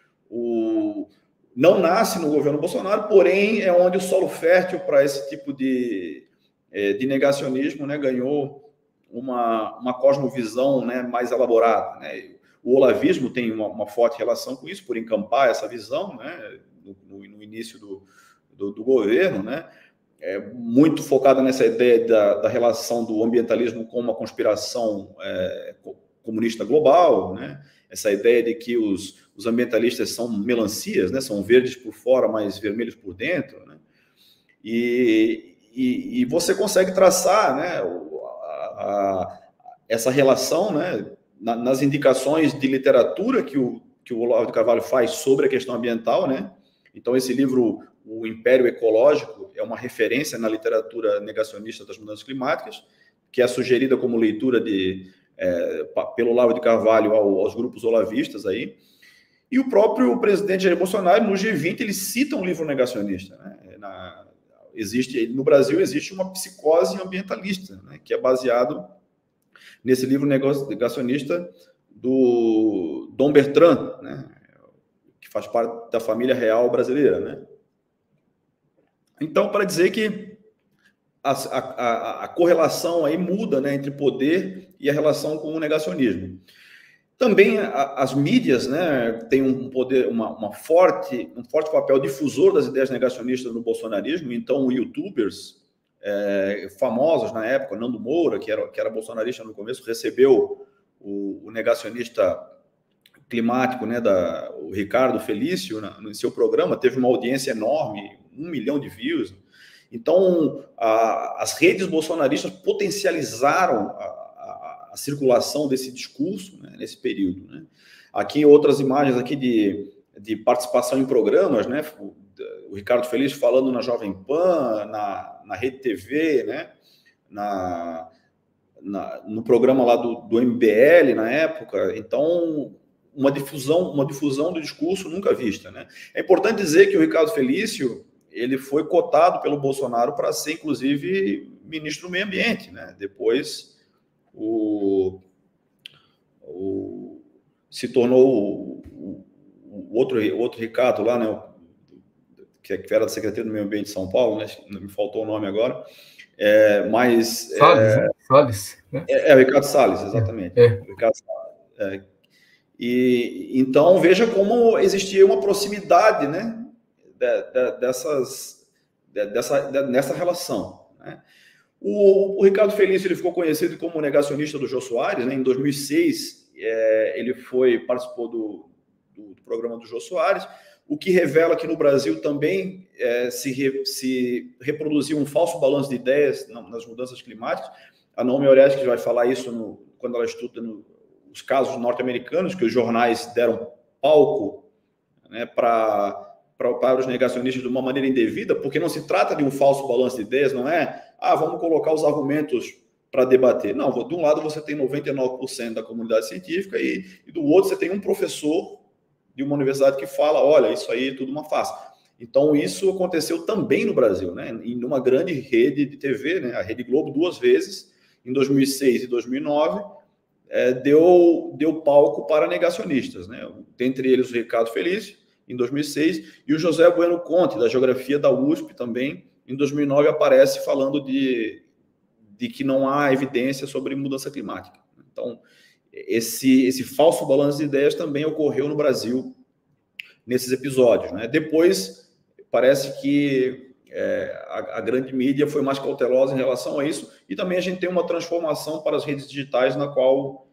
não nasce no governo Bolsonaro, porém é onde o solo fértil para esse tipo de negacionismo, né, ganhou uma cosmovisão, né, mais elaborada, né? O olavismo tem uma forte relação com isso, por encampar essa visão, né, no início do governo, né, muito focada nessa ideia da relação do ambientalismo com uma conspiração comunista global, né? Essa ideia de que os ambientalistas são melancias, né? São verdes por fora, mas vermelhos por dentro, né? E você consegue traçar, né, essa relação, né, nas indicações de literatura que o Olavo de Carvalho faz sobre a questão ambiental, né? Então, esse livro, O Império Ecológico, é uma referência na literatura negacionista das mudanças climáticas, que é sugerida como leitura pelo Olavo de Carvalho aos grupos olavistas aí. E o próprio presidente Jair Bolsonaro, no G20, ele cita um livro negacionista. Né? No Brasil existe uma psicose ambientalista, né? Que é baseado nesse livro negacionista do Dom Bertrand, né? Que faz parte da família real brasileira. Né? Então, para dizer que a correlação aí muda, né, entre poder e a relação com o negacionismo. Também as mídias, né, têm um poder, um forte papel difusor das ideias negacionistas no bolsonarismo. Então, youtubers famosos na época, Nando Moura, que era bolsonarista no começo, recebeu o negacionista climático, né, o Ricardo Felício, no seu programa, teve uma audiência enorme, 1 milhão de views. Então, as redes bolsonaristas potencializaram a circulação desse discurso, né, nesse período. Né? Aqui outras imagens aqui de participação em programas, né? O Ricardo Felício falando na Jovem Pan, na Rede TV, né? No programa lá do MBL na época. Então, uma difusão do discurso nunca vista. Né? É importante dizer que o Ricardo Felício ele foi cotado pelo Bolsonaro para ser, inclusive, ministro do Meio Ambiente. Né? Depois, se tornou o outro Ricardo lá, né? Que era da Secretaria do Meio Ambiente de São Paulo, né? Me faltou o nome agora. Salles, né? O Ricardo Salles, exatamente. O Ricardo Salles. E então veja como existia uma proximidade, né, nessa relação. Né? O Ricardo Felício ele ficou conhecido como negacionista do Jô Soares, né? Em 2006 ele participou do programa do Jô Soares, o que revela que no Brasil também se reproduziu um falso balanço de ideias nas mudanças climáticas. A Naomi Oreskes vai falar isso quando ela estuda os casos norte-americanos, que os jornais deram palco, né, para os negacionistas de uma maneira indevida, porque não se trata de um falso balanço de ideias, não é, vamos colocar os argumentos para debater. Não, de um lado você tem 99% da comunidade científica e do outro você tem um professor de uma universidade que fala, olha, isso aí é tudo uma farsa. Então, isso aconteceu também no Brasil, né, em uma grande rede de TV, né, a Rede Globo, 2 vezes, em 2006 e 2009, deu palco para negacionistas, né? Dentre eles o Ricardo Felício, em 2006, e o José Bueno Conte, da Geografia da USP, também, em 2009, aparece falando de que não há evidência sobre mudança climática. Então, esse falso balanço de ideias também ocorreu no Brasil nesses episódios. Né? Depois, parece que a grande mídia foi mais cautelosa em relação a isso, e também a gente tem uma transformação para as redes digitais na qual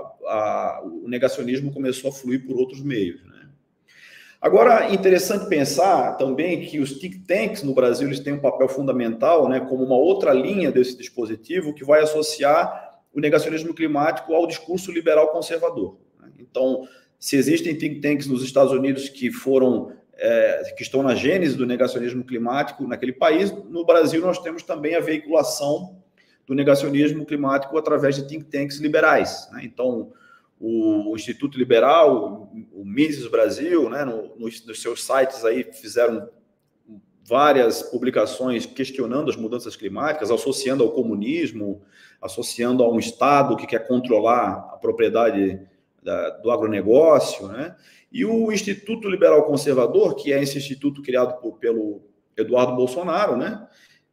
o negacionismo começou a fluir por outros meios. Né? Agora, interessante pensar também que os think tanks no Brasil eles têm um papel fundamental, né, como uma outra linha desse dispositivo que vai associar o negacionismo climático ao discurso liberal conservador. Né? Então, se existem think tanks nos Estados Unidos que estão na gênese do negacionismo climático naquele país, no Brasil nós temos também a veiculação do negacionismo climático através de think tanks liberais. Né? Então, o Instituto Liberal, o Mises Brasil, né, nos seus sites aí fizeram várias publicações questionando as mudanças climáticas, associando ao comunismo, associando a um Estado que quer controlar a propriedade do agronegócio, né? E o Instituto Liberal Conservador, que é esse instituto criado pelo Eduardo Bolsonaro, né?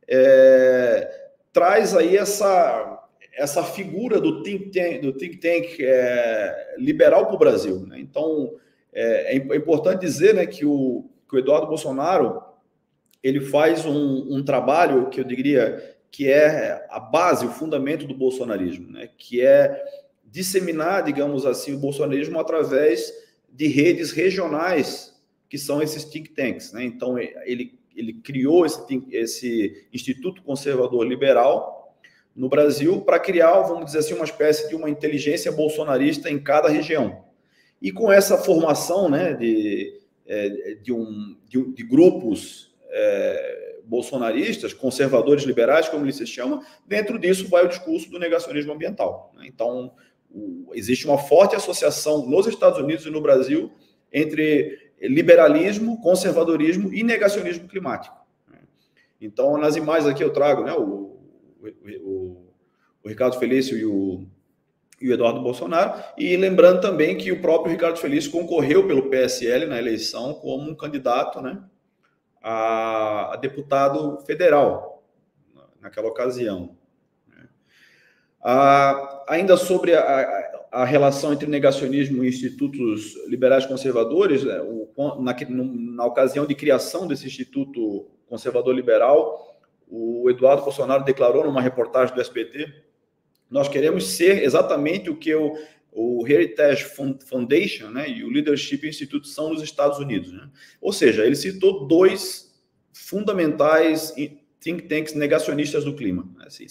Traz aí essa figura do think tank liberal para o Brasil. Né? Então, é importante dizer, né, que o Eduardo Bolsonaro ele faz um trabalho que eu diria que é a base, o fundamento do bolsonarismo, né? Que é disseminar, digamos assim, o bolsonarismo através de redes regionais, que são esses think tanks. Né? Então, ele criou esse Instituto Conservador Liberal no Brasil para criar, vamos dizer assim, uma espécie de uma inteligência bolsonarista em cada região. E com essa formação, né, de grupos bolsonaristas, conservadores liberais, como eles se chamam, dentro disso vai o discurso do negacionismo ambiental. Né? Então, existe uma forte associação nos Estados Unidos e no Brasil entre liberalismo, conservadorismo e negacionismo climático. Então, nas imagens aqui eu trago, né, o Ricardo Felício e o Eduardo Bolsonaro, e lembrando também que o próprio Ricardo Felício concorreu pelo PSL na eleição como um candidato, né, a deputado federal naquela ocasião. Ainda sobre a relação entre negacionismo e institutos liberais conservadores, na ocasião de criação desse Instituto Conservador Liberal, o Eduardo Bolsonaro declarou numa reportagem do SBT: nós queremos ser exatamente o que o Heritage Foundation, né, e o Leadership Institute são nos Estados Unidos. Né? Ou seja, ele citou dois fundamentais think tanks negacionistas do clima. Assim,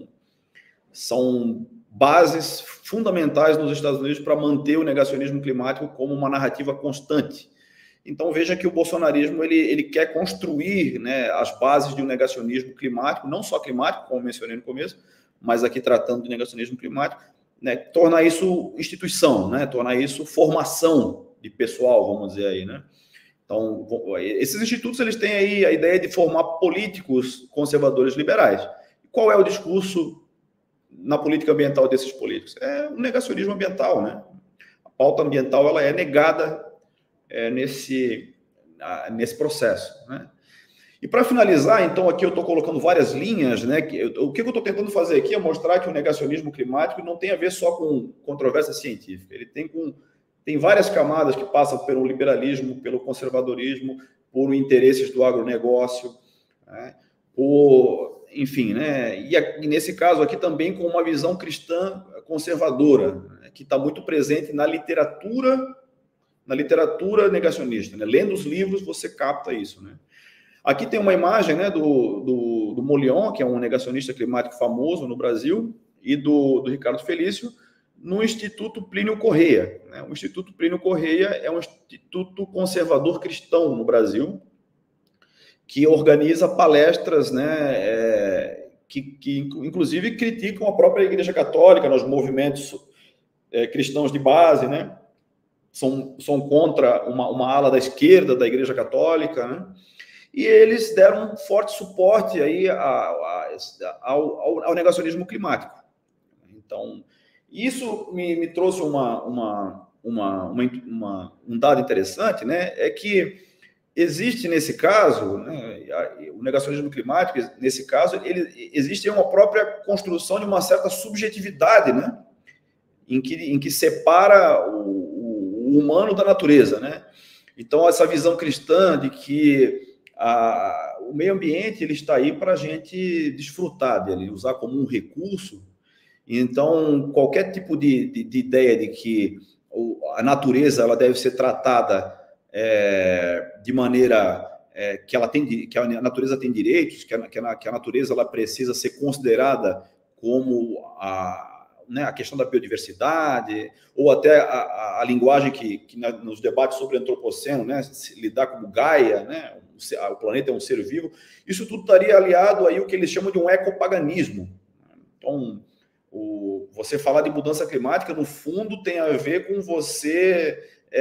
são bases fundamentais nos Estados Unidos para manter o negacionismo climático como uma narrativa constante. Então, veja que o bolsonarismo ele quer construir, né, as bases de um negacionismo climático, não só climático, como mencionei no começo, mas aqui tratando de negacionismo climático, né, tornar isso instituição, né, tornar isso formação de pessoal, vamos dizer aí, né. Então, esses institutos eles têm aí a ideia de formar políticos conservadores liberais. Qual é o discurso na política ambiental desses políticos? É um negacionismo ambiental, né? A pauta ambiental ela é negada nesse processo, né? E para finalizar, então, aqui eu estou colocando várias linhas, né? O que eu estou tentando fazer aqui é mostrar que o negacionismo climático não tem a ver só com controvérsia científica. Ele tem várias camadas que passam pelo liberalismo, pelo conservadorismo, por interesses do agronegócio, né? Enfim, né? E nesse caso aqui também com uma visão cristã conservadora, né? Que está muito presente na literatura negacionista, né? Lendo os livros você capta isso, né? Aqui tem uma imagem, né, do Molion, que é um negacionista climático famoso no Brasil, e do Ricardo Felício, no Instituto Plínio Correia, né? O Instituto Plínio Correia é um instituto conservador cristão no Brasil, que organiza palestras, né, que inclusive criticam a própria Igreja Católica, nos movimentos cristãos de base, né? São contra uma ala da esquerda da Igreja Católica, né? E eles deram um forte suporte aí ao negacionismo climático. Então, isso me trouxe um dado interessante, né? É que existe nesse caso, né, o negacionismo climático, nesse caso, existe uma própria construção de uma certa subjetividade, né? Em que separa o humano da natureza, né? Então, essa visão cristã de que o meio ambiente ele está aí para a gente desfrutar dele, usar como um recurso. Então, qualquer tipo de ideia de que a natureza ela deve ser tratada de maneira que a natureza tem direitos, que a natureza ela precisa ser considerada como a questão da biodiversidade, ou até a linguagem que nos debates sobre antropoceno, né, se lidar como Gaia, né, o planeta é um ser vivo, isso tudo estaria aliado aí o que eles chamam de um ecopaganismo. Então, você falar de mudança climática, no fundo, tem a ver com você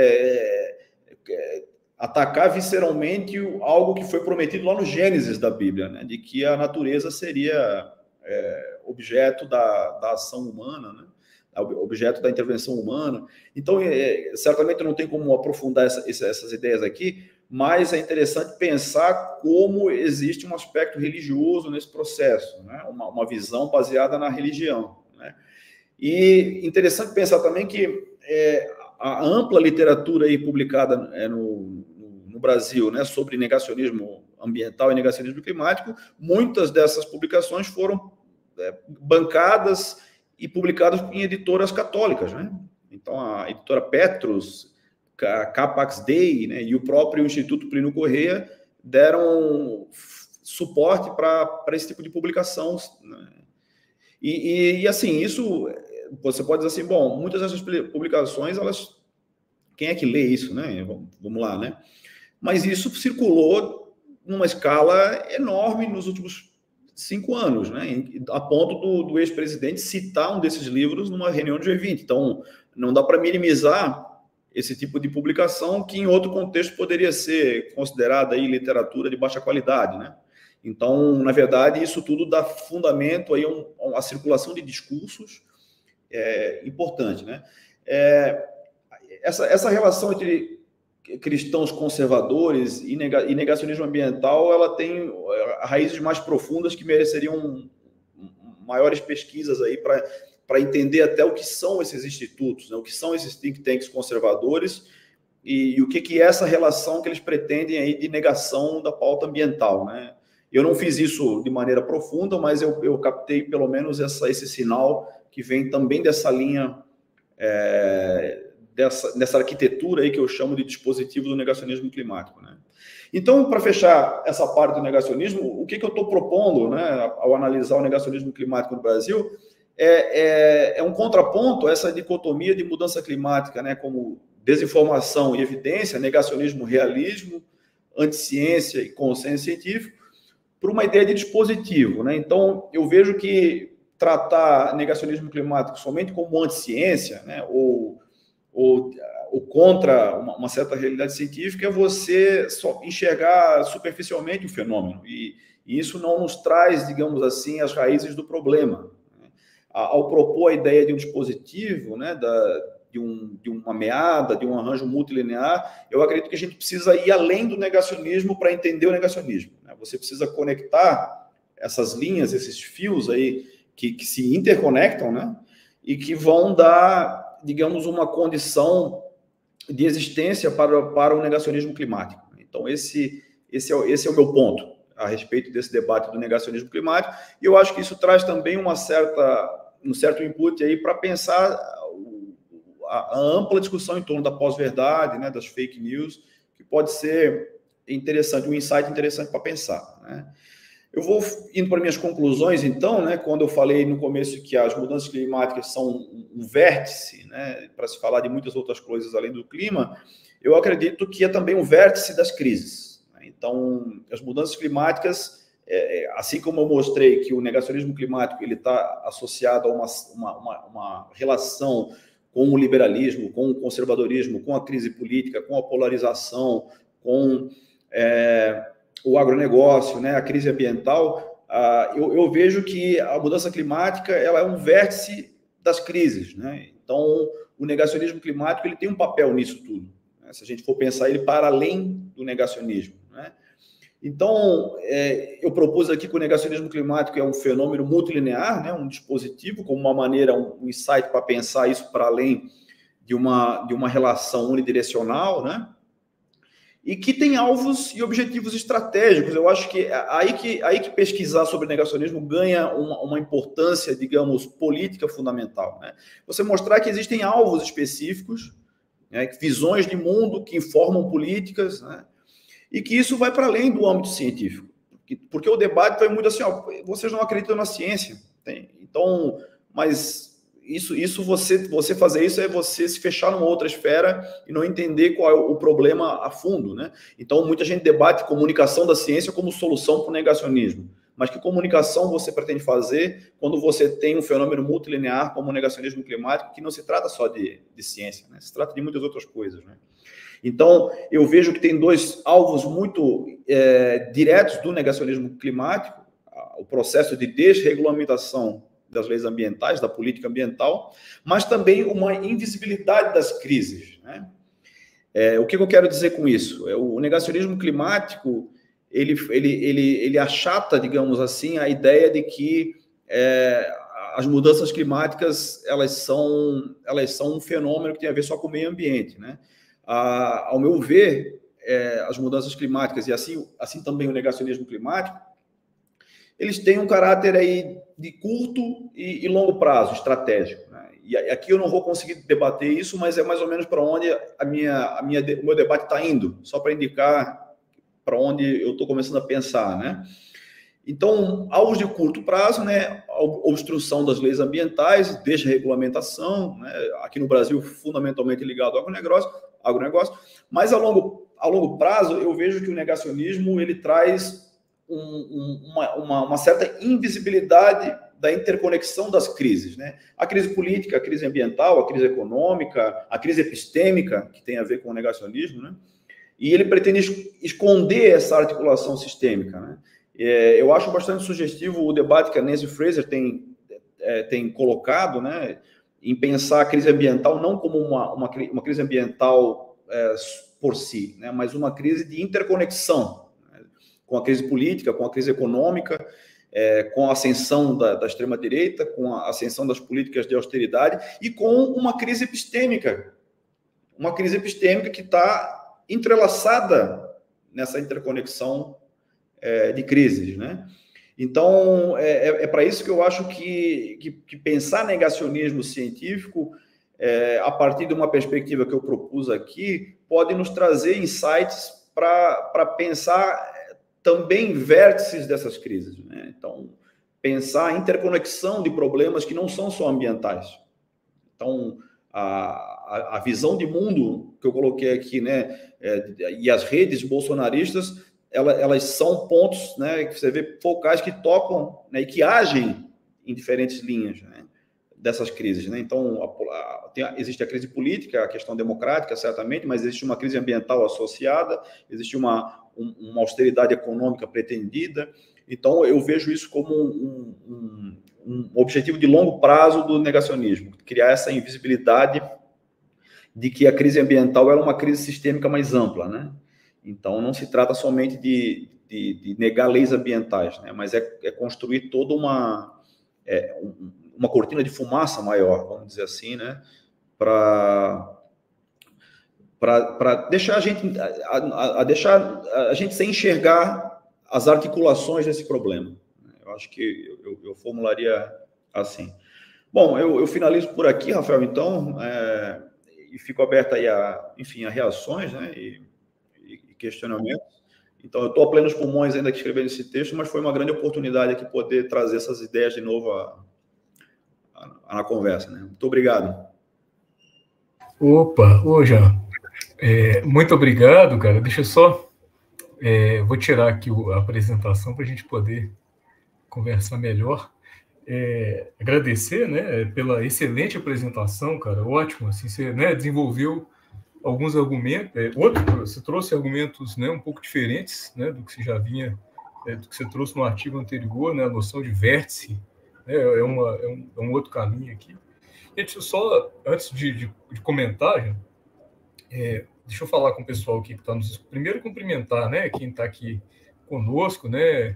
atacar visceralmente algo que foi prometido lá no Gênesis da Bíblia, né, de que a natureza seria objeto da ação humana, né? Objeto da intervenção humana. Então, certamente não tem como aprofundar essas ideias aqui, mas é interessante pensar como existe um aspecto religioso nesse processo, né? Uma visão baseada na religião, né? E interessante pensar também que a ampla literatura aí publicada no Brasil, né, sobre negacionismo ambiental e negacionismo climático, muitas dessas publicações foram bancadas e publicadas em editoras católicas, né? Então, a editora Petrus, a Capax Dei, né, e o próprio Instituto Plínio Correia deram suporte para esse tipo de publicação, né? E assim, isso, você pode dizer assim, bom, muitas dessas publicações, quem é que lê isso, né? Vamos lá, né? Mas isso circulou numa escala enorme nos últimos 5 anos, né? A ponto do ex-presidente citar um desses livros numa reunião de G20. Então, não dá para minimizar esse tipo de publicação que, em outro contexto, poderia ser considerada aí literatura de baixa qualidade, né? Então, na verdade, isso tudo dá fundamento aí a uma circulação de discursos importante, né? Essa relação entre cristãos conservadores e negacionismo ambiental, ela tem raízes mais profundas que mereceriam maiores pesquisas aí para entender até o que são esses institutos, né? O que são esses think tanks conservadores e o que é essa relação que eles pretendem aí de negação da pauta ambiental, né? Eu não fiz isso de maneira profunda, mas eu captei pelo menos esse sinal que vem também dessa linha, dessa arquitetura aí que eu chamo de dispositivo do negacionismo climático, né? Então, para fechar essa parte do negacionismo, o que eu estou propondo, né, ao analisar o negacionismo climático no Brasil é um contraponto a essa dicotomia de mudança climática, né, como desinformação e evidência, negacionismo, realismo, anticiência e consenso científico, por uma ideia de dispositivo, né? Então, eu vejo que tratar negacionismo climático somente como anticiência, né, ou contra uma certa realidade científica, é você só enxergar superficialmente o fenômeno, e isso não nos traz, digamos assim, as raízes do problema. Ao propor a ideia de um dispositivo, né, de uma meada, de um arranjo multilinear, eu acredito que a gente precisa ir além do negacionismo para entender o negacionismo, né? Você precisa conectar essas linhas, esses fios aí que se interconectam, né, e que vão dar, digamos, uma condição de existência para o negacionismo climático. Então, esse é o meu ponto a respeito desse debate do negacionismo climático, e eu acho que isso traz também um certo input aí para pensar a ampla discussão em torno da pós-verdade, né, das fake news, que pode ser interessante, um insight interessante para pensar, né? Eu vou indo para minhas conclusões, então, né, quando eu falei no começo que as mudanças climáticas são um vértice, né, para se falar de muitas outras coisas além do clima, eu acredito que é também um vértice das crises, né? Então, as mudanças climáticas, assim como eu mostrei que o negacionismo climático ele está associado a uma relação com o liberalismo, com o conservadorismo, com a crise política, com a polarização, com o agronegócio, né, a crise ambiental, eu vejo que a mudança climática ela é um vértice das crises, né? Então, o negacionismo climático ele tem um papel nisso tudo, né? Se a gente for pensar ele para além do negacionismo, né? Então, eu propus aqui que o negacionismo climático é um fenômeno multilinear, né, um dispositivo, como uma maneira, um insight para pensar isso para além de uma relação unidirecional, né, e que tem alvos e objetivos estratégicos. Eu acho que aí que pesquisar sobre negacionismo ganha uma importância, digamos, política fundamental, né? Você mostrar que existem alvos específicos, né, visões de mundo que informam políticas, né, e que isso vai para além do âmbito científico. Porque o debate vai muito assim, ó, vocês não acreditam na ciência. Então, mas isso você fazer isso é você se fechar numa outra esfera e não entender qual é o problema a fundo, né? Então, muita gente debate comunicação da ciência como solução para o negacionismo. Mas que comunicação você pretende fazer quando você tem um fenômeno multilinear como o negacionismo climático, que não se trata só de ciência, né? Se trata de muitas outras coisas, né? Então, eu vejo que tem dois alvos muito diretos do negacionismo climático: o processo de desregulamentação das leis ambientais, da política ambiental, mas também uma invisibilidade das crises, né? O que eu quero dizer com isso? O negacionismo climático, ele achata, digamos assim, a ideia de que as mudanças climáticas elas são um fenômeno que tem a ver só com o meio ambiente, né? Ao meu ver, as mudanças climáticas e assim também o negacionismo climático, eles têm um caráter aí de curto e longo prazo, estratégico, né? E aqui eu não vou conseguir debater isso, mas é mais ou menos para onde o meu debate está indo, só para indicar para onde eu estou começando a pensar, né? Então, alvos de curto prazo, né, obstrução das leis ambientais, desregulamentação, né, aqui no Brasil fundamentalmente ligado ao agronegócio, mas a longo prazo eu vejo que o negacionismo ele traz uma certa invisibilidade da interconexão das crises, né? A crise política, a crise ambiental, a crise econômica, a crise epistêmica, que tem a ver com o negacionismo, né? E ele pretende esconder essa articulação sistêmica, né? Eu acho bastante sugestivo o debate que a Nancy Fraser tem colocado, né, em pensar a crise ambiental não como uma crise ambiental por si, né, mas uma crise de interconexão, né, com a crise política, com a crise econômica, com a ascensão da extrema-direita, com a ascensão das políticas de austeridade e com uma crise epistêmica que está entrelaçada nessa interconexão de crises, né? Então, para isso que eu acho que pensar negacionismo científico, a partir de uma perspectiva que eu propus aqui, pode nos trazer insights para pensar também vértices dessas crises, né? Então, pensar a interconexão de problemas que não são só ambientais. Então, a visão de mundo que eu coloquei aqui, né, e as redes bolsonaristas, elas são pontos, né, que você vê focais que tocam, né, e que agem em diferentes linhas, né, dessas crises, né? Então, existe a crise política, a questão democrática, certamente, mas existe uma crise ambiental associada, existe uma austeridade econômica pretendida. Então, eu vejo isso como um objetivo de longo prazo do negacionismo, criar essa invisibilidade de que a crise ambiental é uma crise sistêmica mais ampla, né? Então, não se trata somente de negar leis ambientais, né? Mas é construir toda uma cortina de fumaça maior, vamos dizer assim, né? Para deixar deixar a gente sem enxergar as articulações desse problema. Eu acho que eu formularia assim. Bom, eu finalizo por aqui, Rafael, então, e fico aberto aí a reações, né? E questionamentos. Então, eu estou a plenos pulmões ainda escrevendo esse texto, mas foi uma grande oportunidade aqui poder trazer essas ideias de novo na conversa, né? Muito obrigado. Opa, Jean, muito obrigado, cara. Deixa eu só... vou tirar aqui a apresentação para a gente poder conversar melhor. Agradecer, né, pela excelente apresentação, cara. Ótimo, assim, você, né, desenvolveu alguns argumentos, você trouxe argumentos, né, um pouco diferentes, né, do que você já vinha, do que você trouxe no artigo anterior, né, a noção de vértice, né, é um outro caminho aqui. Gente, só antes de comentar, deixa eu falar com o pessoal aqui que está nos... Primeiro, cumprimentar, né, quem está aqui conosco, né,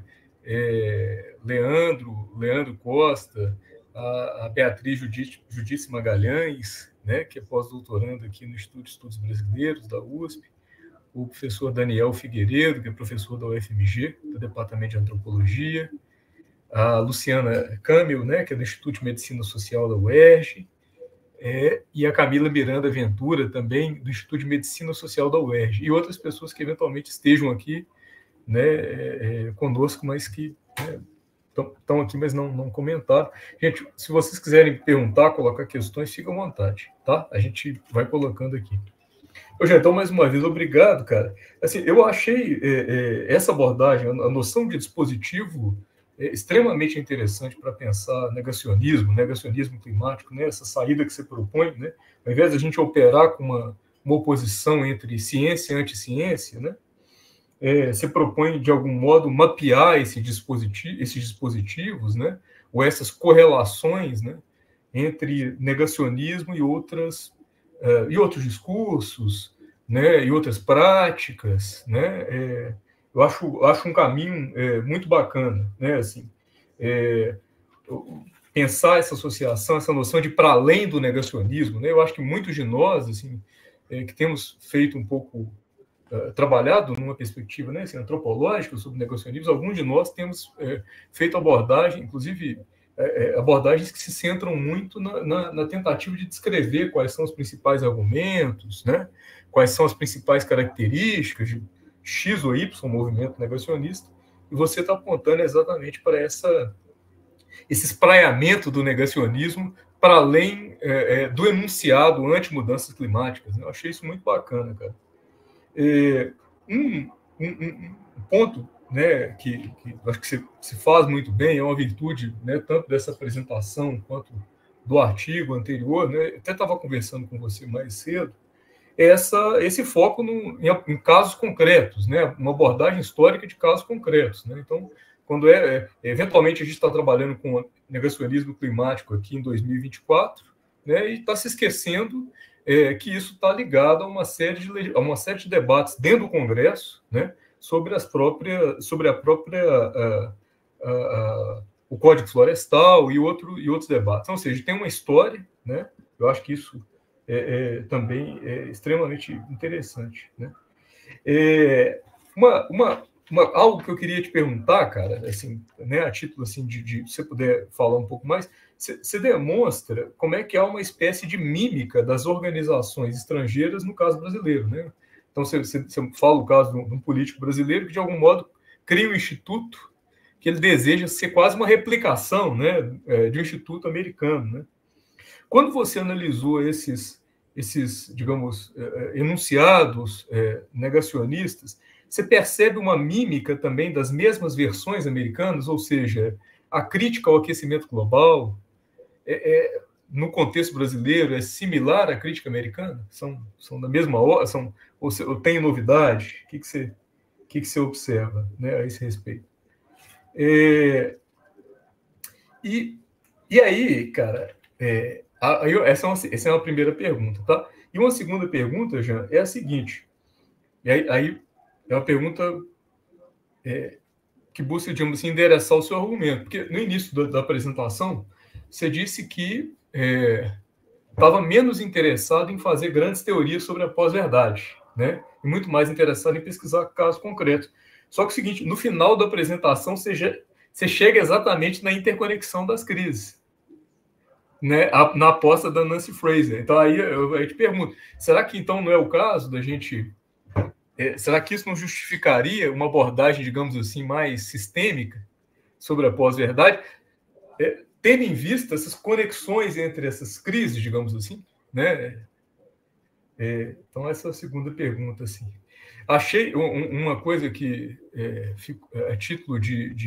Leandro Costa, a Beatriz Judice Magalhães, né, que é pós-doutorando aqui no Instituto de Estudos Brasileiros, da USP, o professor Daniel Figueiredo, que é professor da UFMG, do Departamento de Antropologia, a Luciana Camil, né, que é do Instituto de Medicina Social da UERJ, e a Camila Miranda Ventura, também do Instituto de Medicina Social da UERJ, e outras pessoas que eventualmente estejam aqui, né, conosco, mas que estão aqui, mas não comentaram. Gente, se vocês quiserem perguntar, colocar questões, fica à vontade, tá? A gente vai colocando aqui. Então, mais uma vez, obrigado, cara. Assim, eu achei essa abordagem, a noção de dispositivo, extremamente interessante para pensar negacionismo climático, né? Essa saída que você propõe, né? Ao invés de a gente operar com uma oposição entre ciência e anticiência, né? Você propõe, de algum modo, mapear esses dispositivos, né? Ou essas correlações, né? Entre negacionismo e outros discursos, né? E outras práticas, né? Eu acho um caminho muito bacana, né? Assim, pensar essa associação, essa noção de para além do negacionismo, né? Eu acho que muitos de nós, assim, que temos feito um pouco trabalhado numa perspectiva, né, assim, antropológica sobre negacionismo, alguns de nós temos feito abordagem, inclusive abordagens que se centram muito na tentativa de descrever quais são os principais argumentos, né, quais são as principais características de X ou Y movimento negacionista, e você está apontando exatamente para esse espraiamento do negacionismo para além do enunciado anti-mudanças climáticas, né? Eu achei isso muito bacana, cara. Um ponto né, que acho que se faz muito bem, é uma virtude, né, tanto dessa apresentação quanto do artigo anterior, né, até estava conversando com você mais cedo, esse foco em casos concretos, né, uma abordagem histórica de casos concretos. Né? Então, quando eventualmente a gente está trabalhando com negacionismo climático aqui em 2024, né, e está se esquecendo que isso está ligado a uma série de debates dentro do Congresso, né, sobre o Código Florestal e outros debates. Então, ou seja, tem uma história, né? Eu acho que isso também é extremamente interessante, né? Algo que eu queria te perguntar, cara, assim, né, a título assim de você puder falar um pouco mais, você demonstra como é que há uma espécie de mímica das organizações estrangeiras no caso brasileiro, né? Então você fala o caso de um político brasileiro que de algum modo cria um instituto que ele deseja ser quase uma replicação, né, de um instituto americano, né? Quando você analisou esses digamos, enunciados negacionistas, você percebe uma mímica também das mesmas versões americanas, ou seja, a crítica ao aquecimento global, no contexto brasileiro, é similar à crítica americana? São da mesma hora? Ou tem novidade? O que você observa, né, a esse respeito? E aí, cara, essa é uma primeira pergunta, tá? E uma segunda pergunta, Jean, é a seguinte. E aí é uma pergunta que busca, digamos assim, endereçar o seu argumento. Porque no início da apresentação, você disse que estava menos interessado em fazer grandes teorias sobre a pós-verdade, né? E muito mais interessado em pesquisar casos concretos. Só que é o seguinte, no final da apresentação, você chega exatamente na interconexão das crises, né, na aposta da Nancy Fraser. Então, aí eu te pergunto, será que então não é o caso da gente... será que isso não justificaria uma abordagem, digamos assim, mais sistêmica sobre a pós-verdade, tendo em vista essas conexões entre essas crises, digamos assim, né? Então, essa é a segunda pergunta, assim. Achei uma coisa que, a título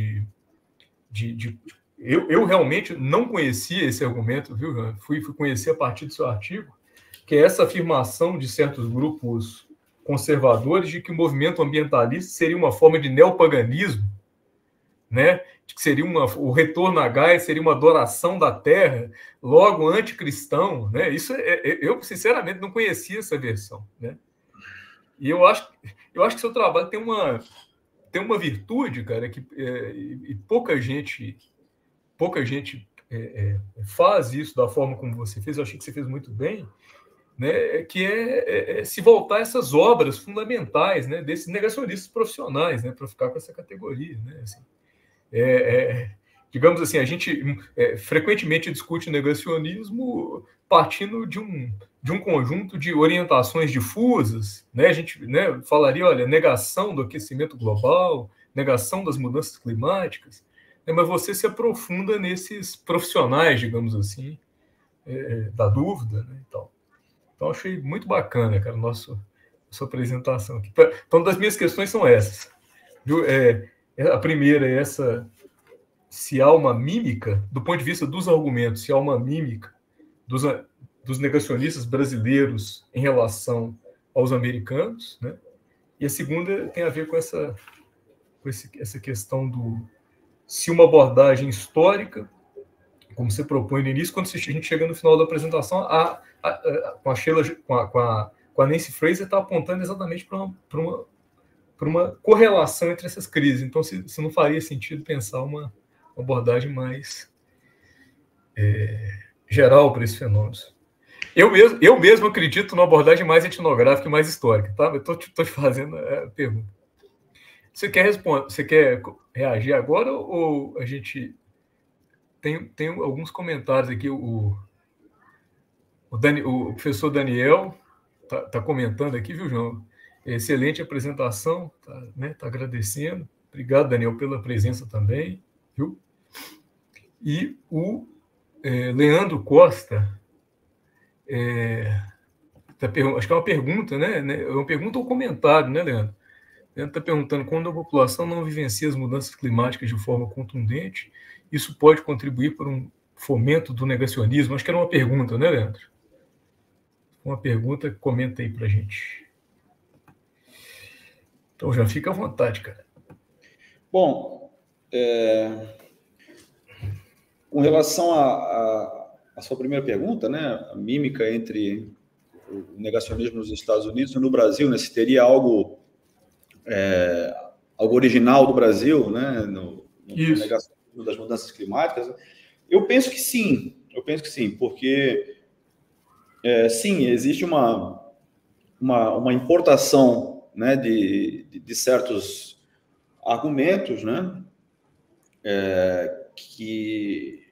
eu realmente não conhecia esse argumento, viu? Fui conhecer a partir do seu artigo, que é essa afirmação de certos grupos conservadores de que o movimento ambientalista seria uma forma de neopaganismo, né? De que seria o retorno à Gaia seria uma adoração da terra, logo anticristão, né? Isso eu sinceramente não conhecia essa versão, né? E eu acho que seu trabalho tem uma virtude, cara, que pouca gente faz isso da forma como você fez. Eu achei que você fez muito bem, né? Que se voltar a essas obras fundamentais, né? Desses negacionistas profissionais, né? Para ficar com essa categoria, né? Assim, digamos assim, a gente frequentemente discute o negacionismo partindo de um conjunto de orientações difusas, né? A gente, né, falaria, olha, negação do aquecimento global, negação das mudanças climáticas, né? Mas você se aprofunda nesses profissionais, digamos assim, da dúvida, né, e tal. Então, achei muito bacana, cara, a sua apresentação aqui. Então, das minhas questões são essas. Viu? A primeira é essa, se há uma mímica, do ponto de vista dos argumentos, se há uma mímica dos negacionistas brasileiros em relação aos americanos, né? E a segunda tem a ver com essa questão se uma abordagem histórica, como você propõe no início, quando a gente chega no final da apresentação, com a Sheila, com a Nancy Fraser, está apontando exatamente para uma correlação entre essas crises. Então, se não faria sentido pensar uma abordagem mais geral para esses fenômenos. Eu mesmo acredito numa abordagem mais etnográfica e mais histórica, tá? Eu estou te fazendo a pergunta. Você quer responder? Você quer reagir agora ou a gente tem alguns comentários aqui? O professor Daniel está comentando aqui, viu, João? Excelente apresentação, né? Tá agradecendo. Obrigado, Daniel, pela presença também, viu? E o Leandro Costa, acho que é uma pergunta, né? É uma pergunta ou comentário, né, Leandro? Ele está perguntando, quando a população não vivencia as mudanças climáticas de forma contundente, isso pode contribuir para um fomento do negacionismo? Acho que era uma pergunta, né, Leandro? Uma pergunta, comenta aí para a gente. Então já fica à vontade, cara. Bom, com relação à sua primeira pergunta, né, a mímica entre o negacionismo nos Estados Unidos e no Brasil, né, se teria algo original do Brasil, né, no negacionismo das mudanças climáticas, eu penso que sim, porque sim, existe uma importação, né, de certos argumentos, né, que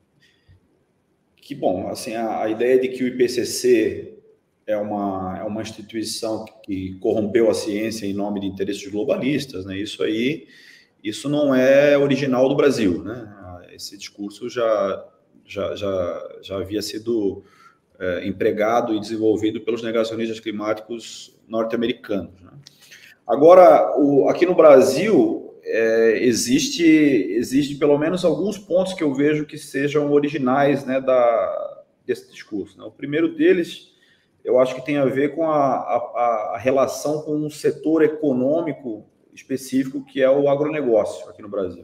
bom, assim, a ideia de que o IPCC é uma instituição que corrompeu a ciência em nome de interesses globalistas, né? Isso não é original do Brasil, né? Esse discurso já havia sido empregado e desenvolvido pelos negacionistas climáticos norte-americanos, né? Agora, aqui no Brasil, existe pelo menos alguns pontos que eu vejo que sejam originais, né, desse discurso, né? O primeiro deles, eu acho que tem a ver com a relação com um setor econômico específico, que é o agronegócio aqui no Brasil.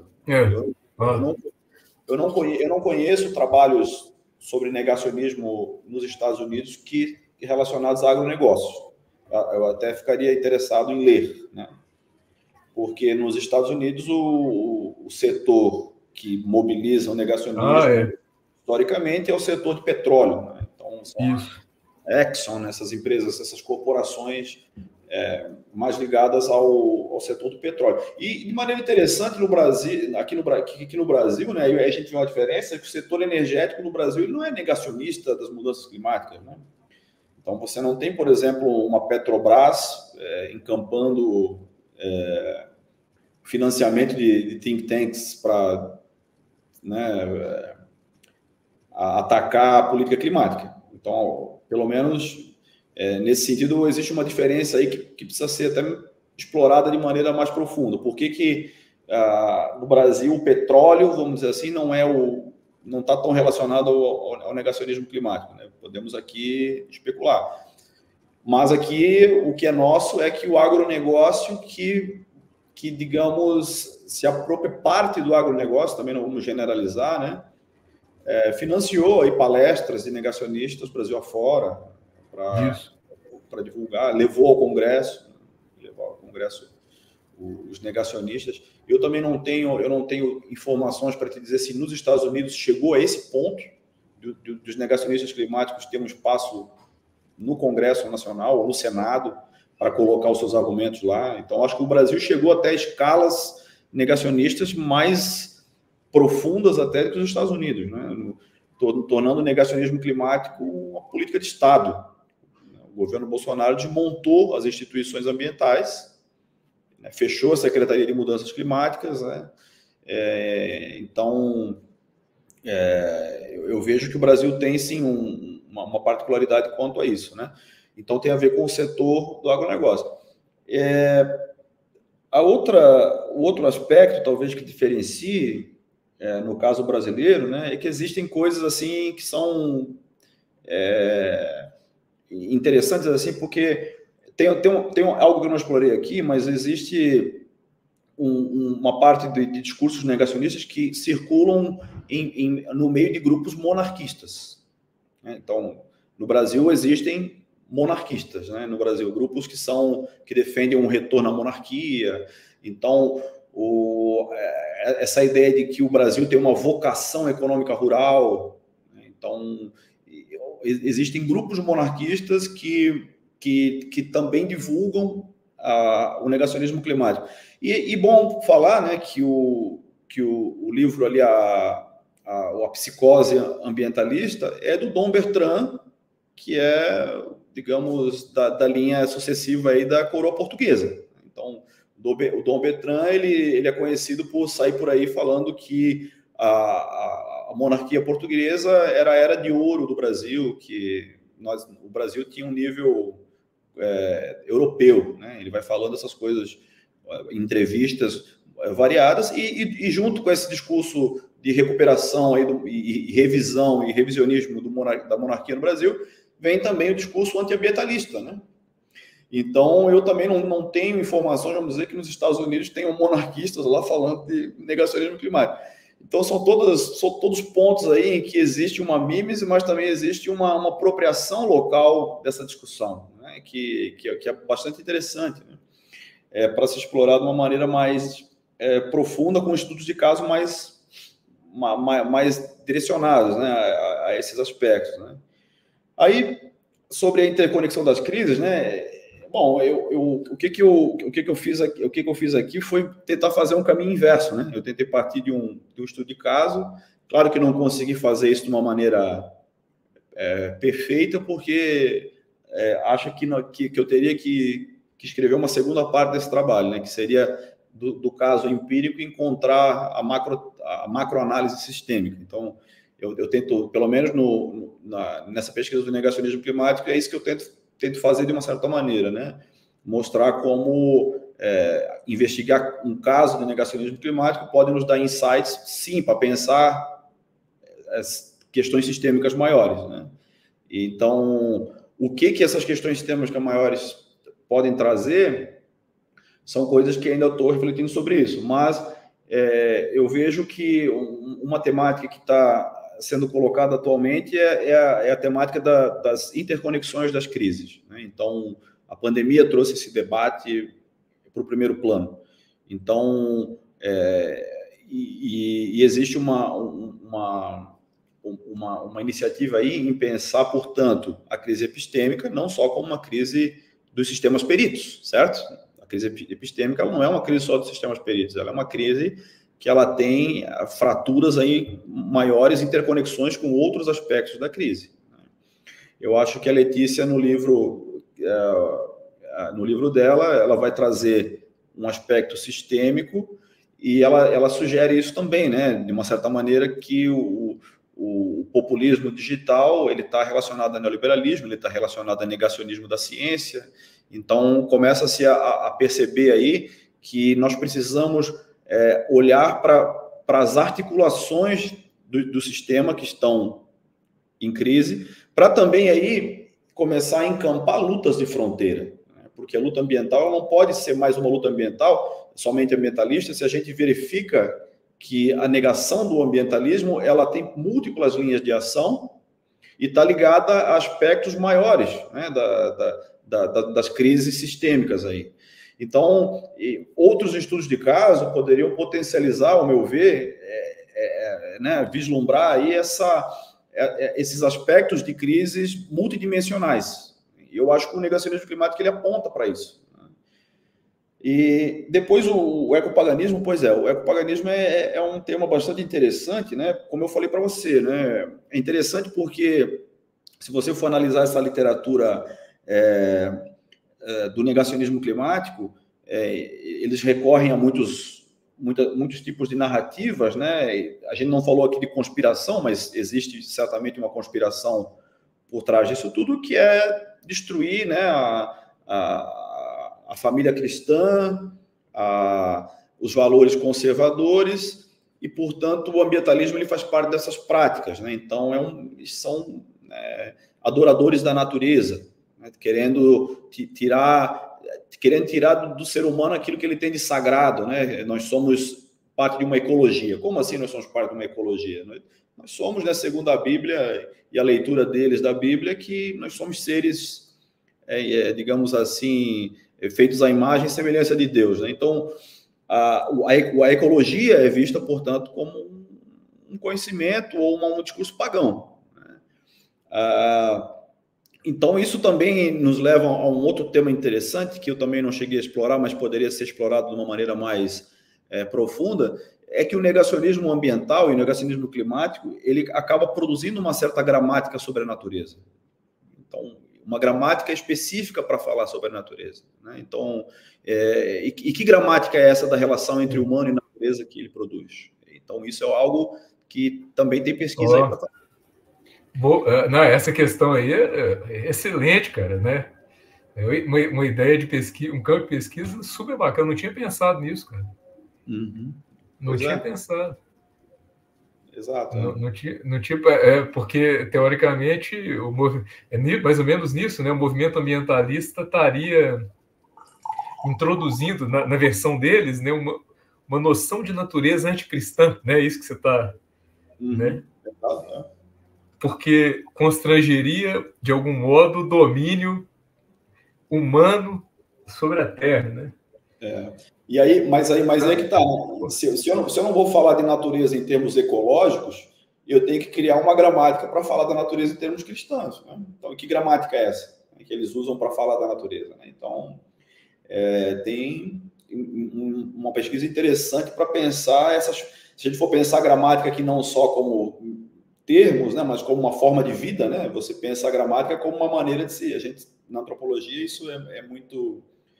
Eu não conheço trabalhos sobre negacionismo nos Estados Unidos relacionados a agronegócio. Eu até ficaria interessado em ler, né? Porque nos Estados Unidos o setor que mobiliza o negacionismo historicamente é o setor de petróleo, né? Então, Exxon, né? Essas empresas, essas corporações mais ligadas ao setor do petróleo. E de maneira interessante, no Brasil, aqui no Brasil, né, aí a gente vê uma diferença, que o setor energético no Brasil ele não é negacionista das mudanças climáticas, né? Então, você não tem, por exemplo, uma Petrobras encampando financiamento de think tanks para, né, atacar a política climática. Então, pelo menos nesse sentido, existe uma diferença aí que precisa ser até explorada de maneira mais profunda. Por que no Brasil o petróleo, vamos dizer assim, não está tão relacionado ao negacionismo climático, né? Podemos aqui especular. Mas aqui o que é nosso é que o agronegócio que digamos, se apropria parte do agronegócio, também não vamos generalizar, né? Financiou aí palestras de negacionistas Brasil afora para divulgar, levou ao Congresso os negacionistas. Eu também não tenho informações para te dizer se nos Estados Unidos chegou a esse ponto dos negacionistas climáticos ter um espaço no Congresso Nacional ou no Senado para colocar os seus argumentos lá. Então, acho que o Brasil chegou até escalas negacionistas mais profundas até do que os Estados Unidos, né? Tornando o negacionismo climático uma política de Estado. O governo Bolsonaro desmontou as instituições ambientais, né? Fechou a Secretaria de Mudanças Climáticas, né? Então, eu vejo que o Brasil tem, sim, uma particularidade quanto a isso, né? Então, tem a ver com o setor do agronegócio. O outro aspecto, talvez, que diferencie, no caso brasileiro, né, é que existem coisas assim que são interessantes, assim, porque tem algo que eu não explorei aqui, mas existe uma parte de discursos negacionistas que circulam no meio de grupos monarquistas, né? Então, no Brasil existem monarquistas, né? No Brasil, grupos que defendem um retorno à monarquia. Então, essa ideia de que o Brasil tem uma vocação econômica rural, né? Então, existem grupos monarquistas que também divulgam o negacionismo climático. E bom falar, né, que o livro ali, a Psicose Ambientalista, é do Dom Bertrand, que é, digamos, da linha sucessiva aí da coroa portuguesa. Então, o Dom Bertrand ele é conhecido por sair por aí falando que a monarquia portuguesa era a era de ouro do Brasil, que o Brasil tinha um nível europeu, né? Ele vai falando essas coisas entrevistas variadas, e junto com esse discurso de recuperação aí e revisão e revisionismo da monarquia no Brasil, vem também o discurso antiambientalista, né? Então, eu também não tenho informações, vamos dizer, que nos Estados Unidos tenham monarquistas lá falando de negacionismo climático. Então, são todos pontos aí em que existe uma mímese, mas também existe uma apropriação local dessa discussão, né? que é bastante interessante, né? Para se explorar de uma maneira mais profunda, com estudos de caso mais direcionados, né, a esses aspectos, né? Aí, sobre a interconexão das crises, né? Bom, o que eu fiz aqui foi tentar fazer um caminho inverso, né? Eu tentei partir de um estudo de caso. Claro que não consegui fazer isso de uma maneira perfeita, porque acho que eu teria que escrever uma segunda parte desse trabalho, né? Que seria do caso empírico encontrar a macroanálise sistêmica. Então, eu tento, pelo menos nessa pesquisa do negacionismo climático, é isso que eu tento fazer de uma certa maneira, né? Mostrar como investigar um caso de negacionismo climático pode nos dar insights, sim, para pensar as questões sistêmicas maiores, né? Então, o que essas questões sistêmicas maiores podem trazer são coisas que ainda estou refletindo sobre isso, mas eu vejo que uma temática que está sendo colocada atualmente é a temática das interconexões das crises, né? Então, a pandemia trouxe esse debate para o primeiro plano. Então, existe uma iniciativa aí em pensar, portanto, a crise epistêmica não só como uma crise dos sistemas peritos, certo? A crise epistêmica ela não é uma crise só dos sistemas peritos, ela é uma crise que ela tem fraturas aí maiores, interconexões com outros aspectos da crise. Eu acho que a Letícia, no livro dela, ela vai trazer um aspecto sistêmico e ela sugere isso também, né? De uma certa maneira que o populismo digital ele está relacionado ao neoliberalismo, ele está relacionado ao negacionismo da ciência. Então, começa-se a perceber aí que nós precisamos olhar para as articulações do sistema que estão em crise, para também aí começar a encampar lutas de fronteira, né? Porque a luta ambiental não pode ser mais uma luta ambiental somente ambientalista se a gente verifica que a negação do ambientalismo ela tem múltiplas linhas de ação e está ligada a aspectos maiores, né, das crises sistêmicas aí. Então, outros estudos de caso poderiam potencializar, ao meu ver, né, vislumbrar aí esses aspectos de crises multidimensionais. E eu acho que o negacionismo climático ele aponta para isso. E depois o ecopaganismo, o ecopaganismo é um tema bastante interessante, né? Como eu falei para você, né? É interessante porque se você for analisar essa literatura do negacionismo climático, eles recorrem a muitos tipos de narrativas, né? A gente não falou aqui de conspiração, mas existe certamente uma conspiração por trás disso tudo, que é destruir, né, a família cristã, os valores conservadores e, portanto, o ambientalismo ele faz parte dessas práticas, né? Então, são adoradores da natureza, né? Querendo tirar do ser humano aquilo que ele tem de sagrado, né? Nós somos parte de uma ecologia. Como assim nós somos parte de uma ecologia? Nós somos, né, segundo a Bíblia e a leitura deles da Bíblia, que nós somos seres, digamos assim, feitos à imagem e semelhança de Deus, né? Então, a ecologia é vista, portanto, como um conhecimento ou um discurso pagão, né? Então, isso também nos leva a um outro tema interessante, que eu também não cheguei a explorar, mas poderia ser explorado de uma maneira mais profunda, é que o negacionismo ambiental e o negacionismo climático, ele acaba produzindo uma certa gramática sobre a natureza. Então, uma gramática específica para falar sobre a natureza, né? Então, e que gramática é essa da relação entre humano e natureza que ele produz? Então, isso é algo que também tem pesquisa aí para fazer. Não, essa questão aí é excelente, cara, né? Uma ideia de pesquisa, um campo de pesquisa super bacana. Não tinha pensado nisso, cara. Não tinha pensado. Exato. Não tinha, porque, teoricamente, mais ou menos nisso, né? O movimento ambientalista estaria introduzindo, na versão deles, né, uma noção de natureza anticristã, né? Isso que você está... né? Porque constrangeria, de algum modo, o domínio humano sobre a Terra, né? E aí, mas é que tá. Se eu não vou falar de natureza em termos ecológicos, eu tenho que criar uma gramática para falar da natureza em termos cristãos. Né? Então, que gramática é essa que eles usam para falar da natureza? Né? Então, tem uma pesquisa interessante para pensar essas. Se a gente for pensar a gramática aqui não só como termos, né, mas como uma forma de vida, né? Você pensa a gramática como uma maneira de ser. A gente na antropologia isso é muito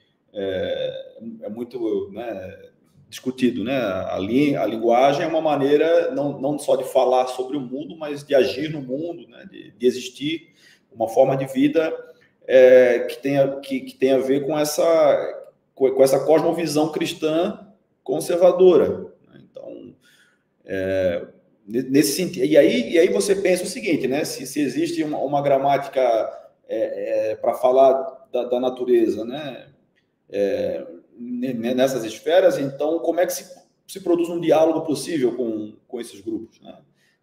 né, discutido, né? A linguagem é uma maneira não só de falar sobre o mundo, mas de agir no mundo, né? de existir, uma forma de vida que tem a ver com essa cosmovisão cristã conservadora. Então, nesse sentido, e aí você pensa o seguinte, né? Se existe uma gramática para falar da natureza, né? Nessas esferas, então como é que se produz um diálogo possível com esses grupos, né?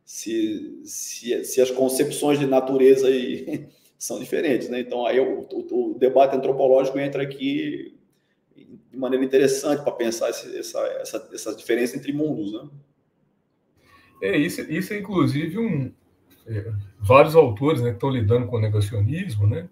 Se as concepções de natureza aí são diferentes, né? Então aí o debate antropológico entra aqui de maneira interessante para pensar essa diferença entre mundos, né? Isso é inclusive vários autores, né, que estão lidando com o negacionismo, né?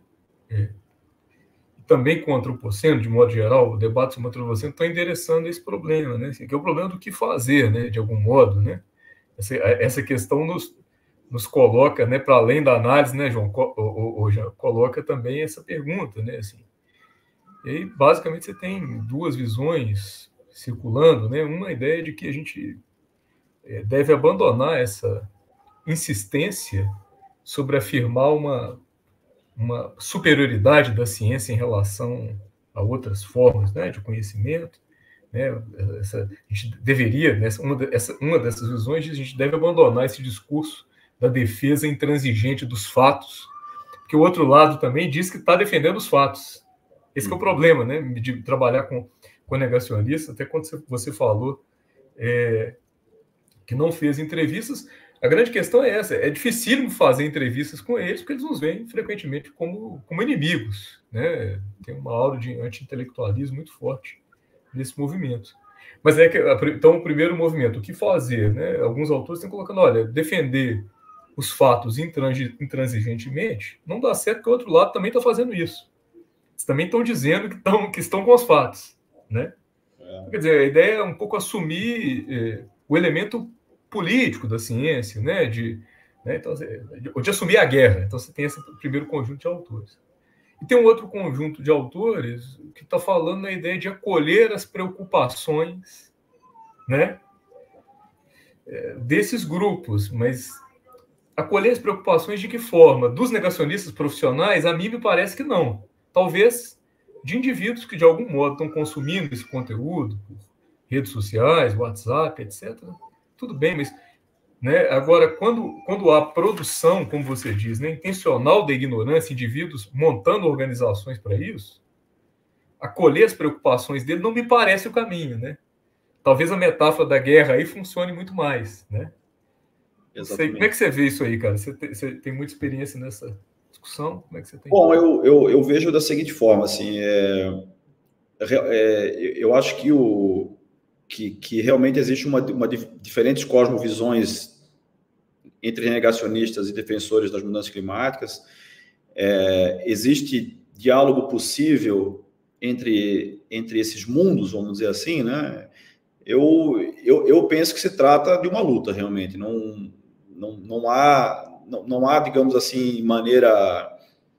Também com o antropoceno, de modo geral, o debate sobre o antropoceno está endereçando esse problema, né? Que é o problema do que fazer, né? De algum modo, né? Essa questão nos coloca, né, para além da análise, né, João? Já coloca também essa pergunta, né? Assim, e aí, basicamente, você tem duas visões circulando, né? Uma ideia de que a gente deve abandonar essa insistência sobre afirmar uma superioridade da ciência em relação a outras formas, né, de conhecimento, né? A gente deveria, uma dessas visões, a gente deve abandonar esse discurso da defesa intransigente dos fatos, porque o outro lado também diz que está defendendo os fatos. Esse é o problema, né, de trabalhar com negacionistas. Até quando você falou que não fez entrevistas, a grande questão é essa: é dificílimo fazer entrevistas com eles, porque eles nos veem frequentemente como inimigos, né? Tem uma aura de anti-intelectualismo muito forte nesse movimento. Mas então, o primeiro movimento, o que fazer, né? Alguns autores estão colocando, olha, defender os fatos intransigentemente não dá certo, porque o outro lado também está fazendo isso. Eles também estão dizendo que estão com os fatos, né? Quer dizer, a ideia é um pouco assumir o elemento político da ciência, né? Então, de assumir a guerra. Então, você tem esse primeiro conjunto de autores. E tem um outro conjunto de autores que está falando na ideia de acolher as preocupações, né, desses grupos, mas acolher as preocupações de que forma? Dos negacionistas profissionais, a mim me parece que não. Talvez de indivíduos que, de algum modo, estão consumindo esse conteúdo por redes sociais, WhatsApp, etc. Tudo bem, mas, né, agora, quando há produção, como você diz, né, intencional da ignorância, indivíduos montando organizações para isso, acolher as preocupações dele não me parece o caminho, né? Talvez a metáfora da guerra aí funcione muito mais, né? Exatamente. Como é que você vê isso aí, cara? Você tem muita experiência nessa discussão? Como é que você tem? Bom, eu vejo da seguinte forma, assim, eu acho que realmente existe diferentes cosmovisões entre negacionistas e defensores das mudanças climáticas. Existe diálogo possível entre esses mundos, vamos dizer assim, né? Eu penso que se trata de uma luta, realmente. Não há, digamos assim, maneira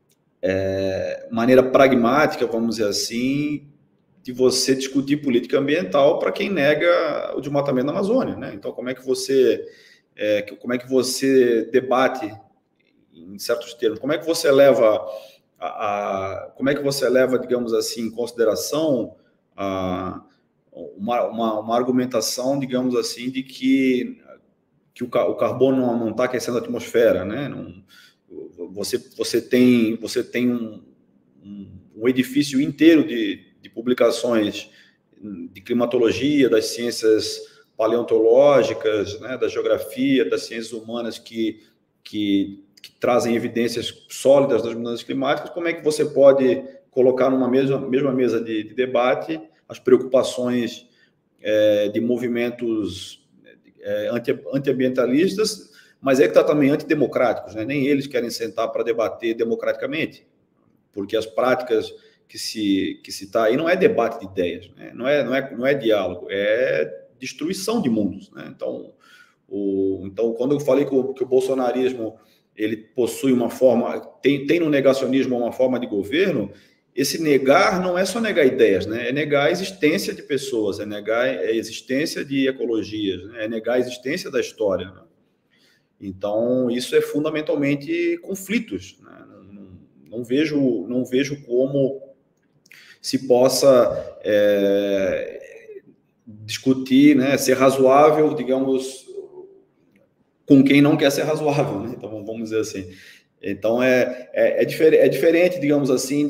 pragmática, vamos dizer assim, de você discutir política ambiental para quem nega o desmatamento da Amazônia, né? Então, como é que você debate em certos termos? Como é que você leva como é que você leva, digamos assim, em consideração uma argumentação, digamos assim, de que o carbono não está aquecendo a atmosfera, né? Você tem um edifício inteiro de publicações de climatologia, das ciências paleontológicas, né, da geografia, das ciências humanas que trazem evidências sólidas das mudanças climáticas. Como é que você pode colocar numa mesma mesa de debate as preocupações de movimentos antiambientalistas, mas que está também antidemocráticos, né? Nem eles querem sentar para debater democraticamente, porque as práticas que se está aí não é debate de ideias, né? não é diálogo, é destruição de mundos, né? Então, quando eu falei que o bolsonarismo ele possui uma forma, tem no negacionismo uma forma de governo, esse negar não é só negar ideias, né? É negar a existência de pessoas, é negar a existência de ecologias, né? É negar a existência da história, né? Então, isso é fundamentalmente conflitos, né? Não vejo como se possa discutir, né, ser razoável, digamos, com quem não quer ser razoável, né? Então, vamos dizer assim. Então, é diferente, digamos assim,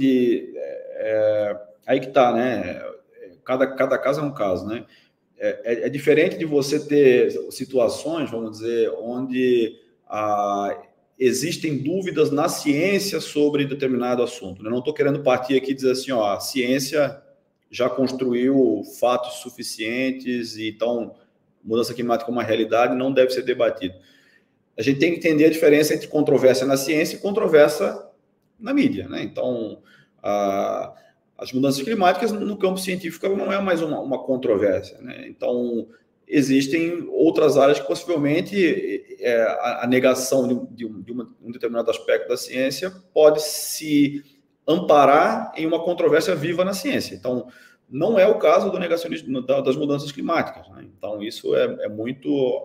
aí que está, né? Cada caso é um caso, né? É diferente de você ter situações, vamos dizer, onde existem dúvidas na ciência sobre determinado assunto. Eu não estou querendo partir aqui e dizer assim, ó, a ciência já construiu fatos suficientes, e então mudança climática é uma realidade, não deve ser debatido. A gente tem que entender a diferença entre controvérsia na ciência e controvérsia na mídia, né? Então, as mudanças climáticas no campo científico não é mais uma controvérsia, né? Então, existem outras áreas que possivelmente a negação de um determinado aspecto da ciência pode se amparar em uma controvérsia viva na ciência. Então, não é o caso do negacionismo das mudanças climáticas, né? Então, isso é muito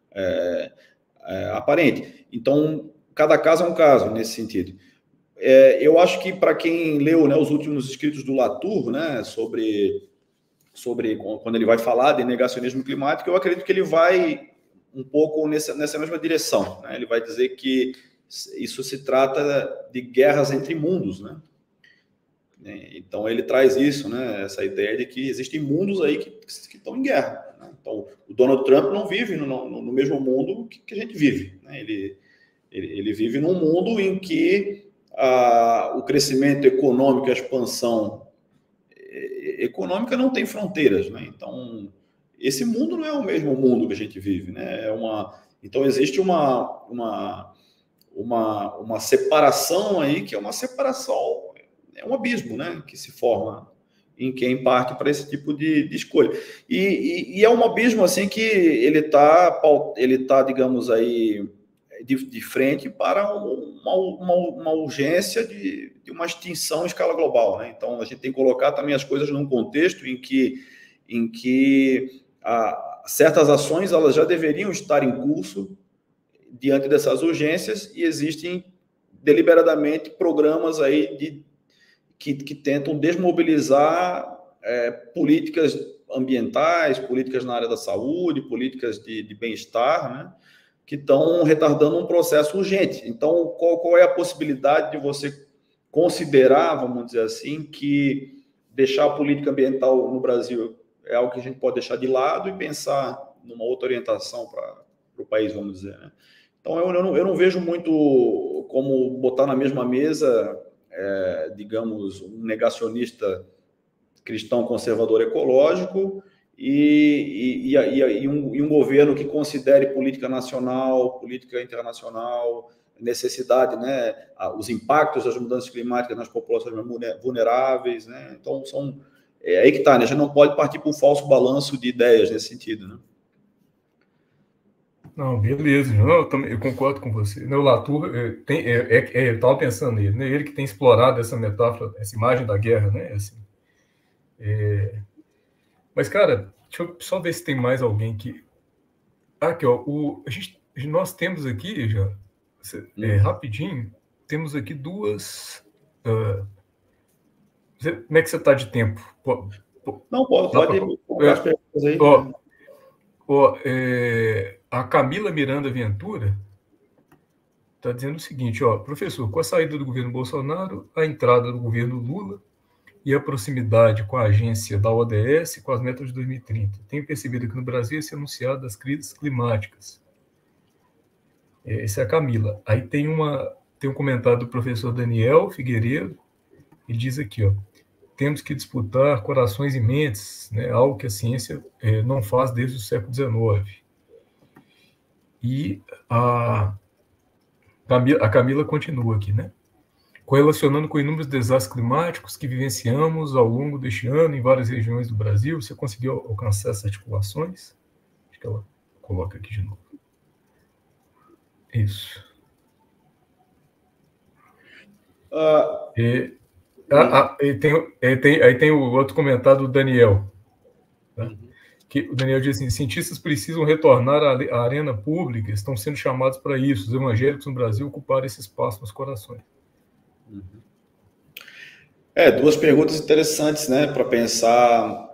aparente. Então, cada caso é um caso nesse sentido. Eu acho que para quem leu, né, os últimos escritos do Latour, né, sobre quando ele vai falar de negacionismo climático, eu acredito que ele vai um pouco nessa mesma direção, né? Ele vai dizer que isso se trata de guerras entre mundos, né? Então ele traz isso, né, essa ideia de que existem mundos aí que estão em guerra, né? Então o Donald Trump não vive no mesmo mundo que a gente vive, né? Ele vive num mundo em que o crescimento econômico, a expansão econômica não tem fronteiras, né? Então esse mundo não é o mesmo mundo que a gente vive, né? Então existe uma separação aí que é uma separação, é um abismo, né, que se forma em quem parte para esse tipo de escolha. E é um abismo assim que ele tá, digamos aí, de frente para uma urgência de uma extinção em escala global, né? Então a gente tem que colocar também as coisas num contexto em que certas ações elas já deveriam estar em curso diante dessas urgências, e existem deliberadamente programas aí que tentam desmobilizar políticas ambientais, políticas na área da saúde, políticas de bem-estar, né, que estão retardando um processo urgente. Então, qual é a possibilidade de você considerar, vamos dizer assim, que deixar a política ambiental no Brasil é algo que a gente pode deixar de lado e pensar numa outra orientação para o país, vamos dizer, né? Então, eu não vejo muito como botar na mesma mesa, digamos, um negacionista cristão conservador ecológico e um governo que considere política nacional, política internacional, necessidade, né, os impactos das mudanças climáticas nas populações vulneráveis, né? Então, aí que está, né? A gente não pode partir para um falso balanço de ideias nesse sentido, né? Não, beleza. Não, eu concordo com você. O Latour, eu estava pensando nele, né? Ele que tem explorado essa metáfora, essa imagem da guerra, né? Assim, Mas, cara, deixa eu só ver se tem mais alguém que... Aqui, ó, nós temos aqui, já, rapidinho, temos aqui duas Como é que você está de tempo? Não, pode colocar as perguntas aí. A Camila Miranda Ventura está dizendo o seguinte, professor, com a saída do governo Bolsonaro, a entrada do governo Lula e a proximidade com a agência da ODS com as metas de 2030, tenho percebido que no Brasil esse enunciado das crises climáticas. Essa é a Camila. Aí tem um comentário do professor Daniel Figueiredo, ele diz aqui, temos que disputar corações e mentes, né, algo que a ciência não faz desde o século XIX. E a Camila continua aqui, né? Correlacionando com inúmeros desastres climáticos que vivenciamos ao longo deste ano em várias regiões do Brasil, você conseguiu alcançar essas articulações? Acho que ela coloca aqui de novo. Isso. Aí tem o outro comentário do Daniel. Tá? Que o Daniel diz assim, cientistas precisam retornar à arena pública, estão sendo chamados para isso, os evangélicos no Brasil ocuparam esse espaço nos corações. Duas perguntas interessantes, né, para pensar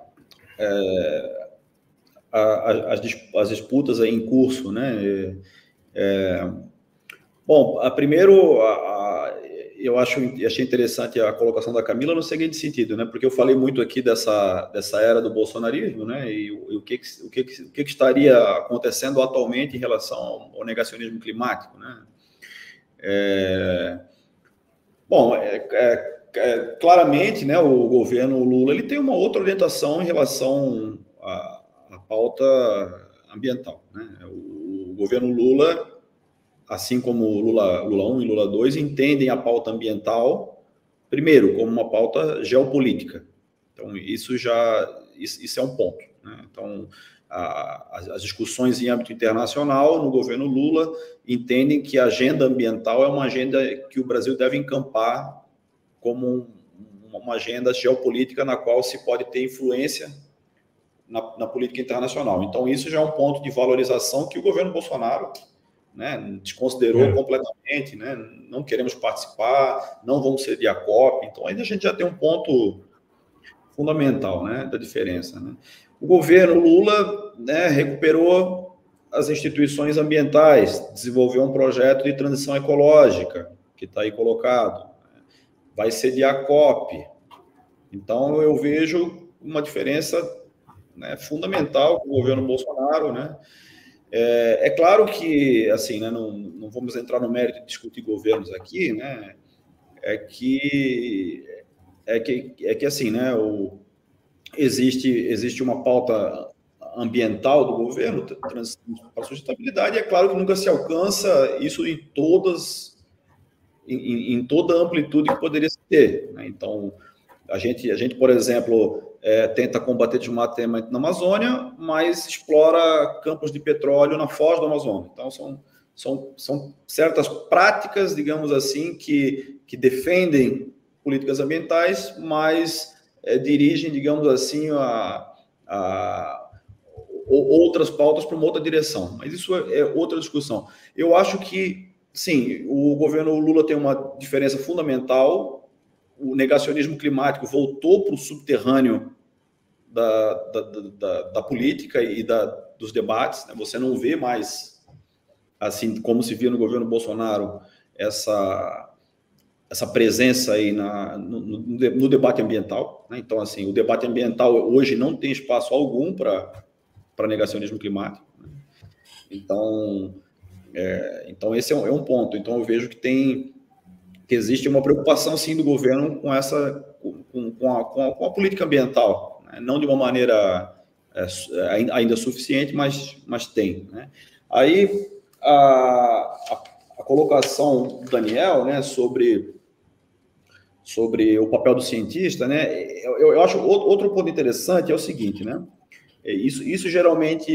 as disputas aí em curso, né? Bom, primeiro, eu achei interessante a colocação da Camila no seguinte sentido, né? Porque eu falei muito aqui dessa era do bolsonarismo, né? E o que estaria acontecendo atualmente em relação ao negacionismo climático, né? Bom, claramente, né? O governo Lula ele tem uma outra orientação em relação à pauta ambiental, né? O governo Lula, assim como Lula 1 e Lula 2, entendem a pauta ambiental, primeiro, como uma pauta geopolítica. Então, isso é um ponto, né? Então, as discussões em âmbito internacional, no governo Lula, entendem que a agenda ambiental é uma agenda que o Brasil deve encampar como uma agenda geopolítica na qual se pode ter influência na política internacional. Então, isso já é um ponto de valorização que o governo Bolsonaro, né, desconsiderou completamente, né? Não queremos participar, não vamos ceder a COP. Então, ainda a gente já tem um ponto fundamental, né, da diferença, né? O governo Lula, né, recuperou as instituições ambientais, desenvolveu um projeto de transição ecológica, que está aí colocado, vai sediar a COP. Então, eu vejo uma diferença, né, fundamental com o governo Bolsonaro, né? É claro que, assim, né, não vamos entrar no mérito de discutir governos aqui, né? É que assim, né? Existe uma pauta ambiental do governo para a sustentabilidade. É claro que nunca se alcança isso em toda a amplitude que poderia ter, né? Então, a gente, por exemplo, tenta combater desmatamento na Amazônia, mas explora campos de petróleo na foz do Amazonas. Então, são certas práticas, digamos assim, que defendem políticas ambientais, mas dirigem, digamos assim, outras pautas para uma outra direção. Mas isso é outra discussão. Eu acho que, sim, o governo Lula tem uma diferença fundamental. O negacionismo climático voltou para o subterrâneo da política e dos debates, né? Você não vê mais, assim como se via no governo Bolsonaro, essa presença aí no debate ambiental, né? Então, assim, o debate ambiental hoje não tem espaço algum para negacionismo climático, né? Então, esse é um ponto. Então, eu vejo que existe uma preocupação, sim, do governo com a política ambiental, né? Não de uma maneira ainda suficiente, mas tem, né? Aí, a colocação do Daniel, né, sobre o papel do cientista, né, eu acho outro ponto interessante é o seguinte, né? Isso geralmente,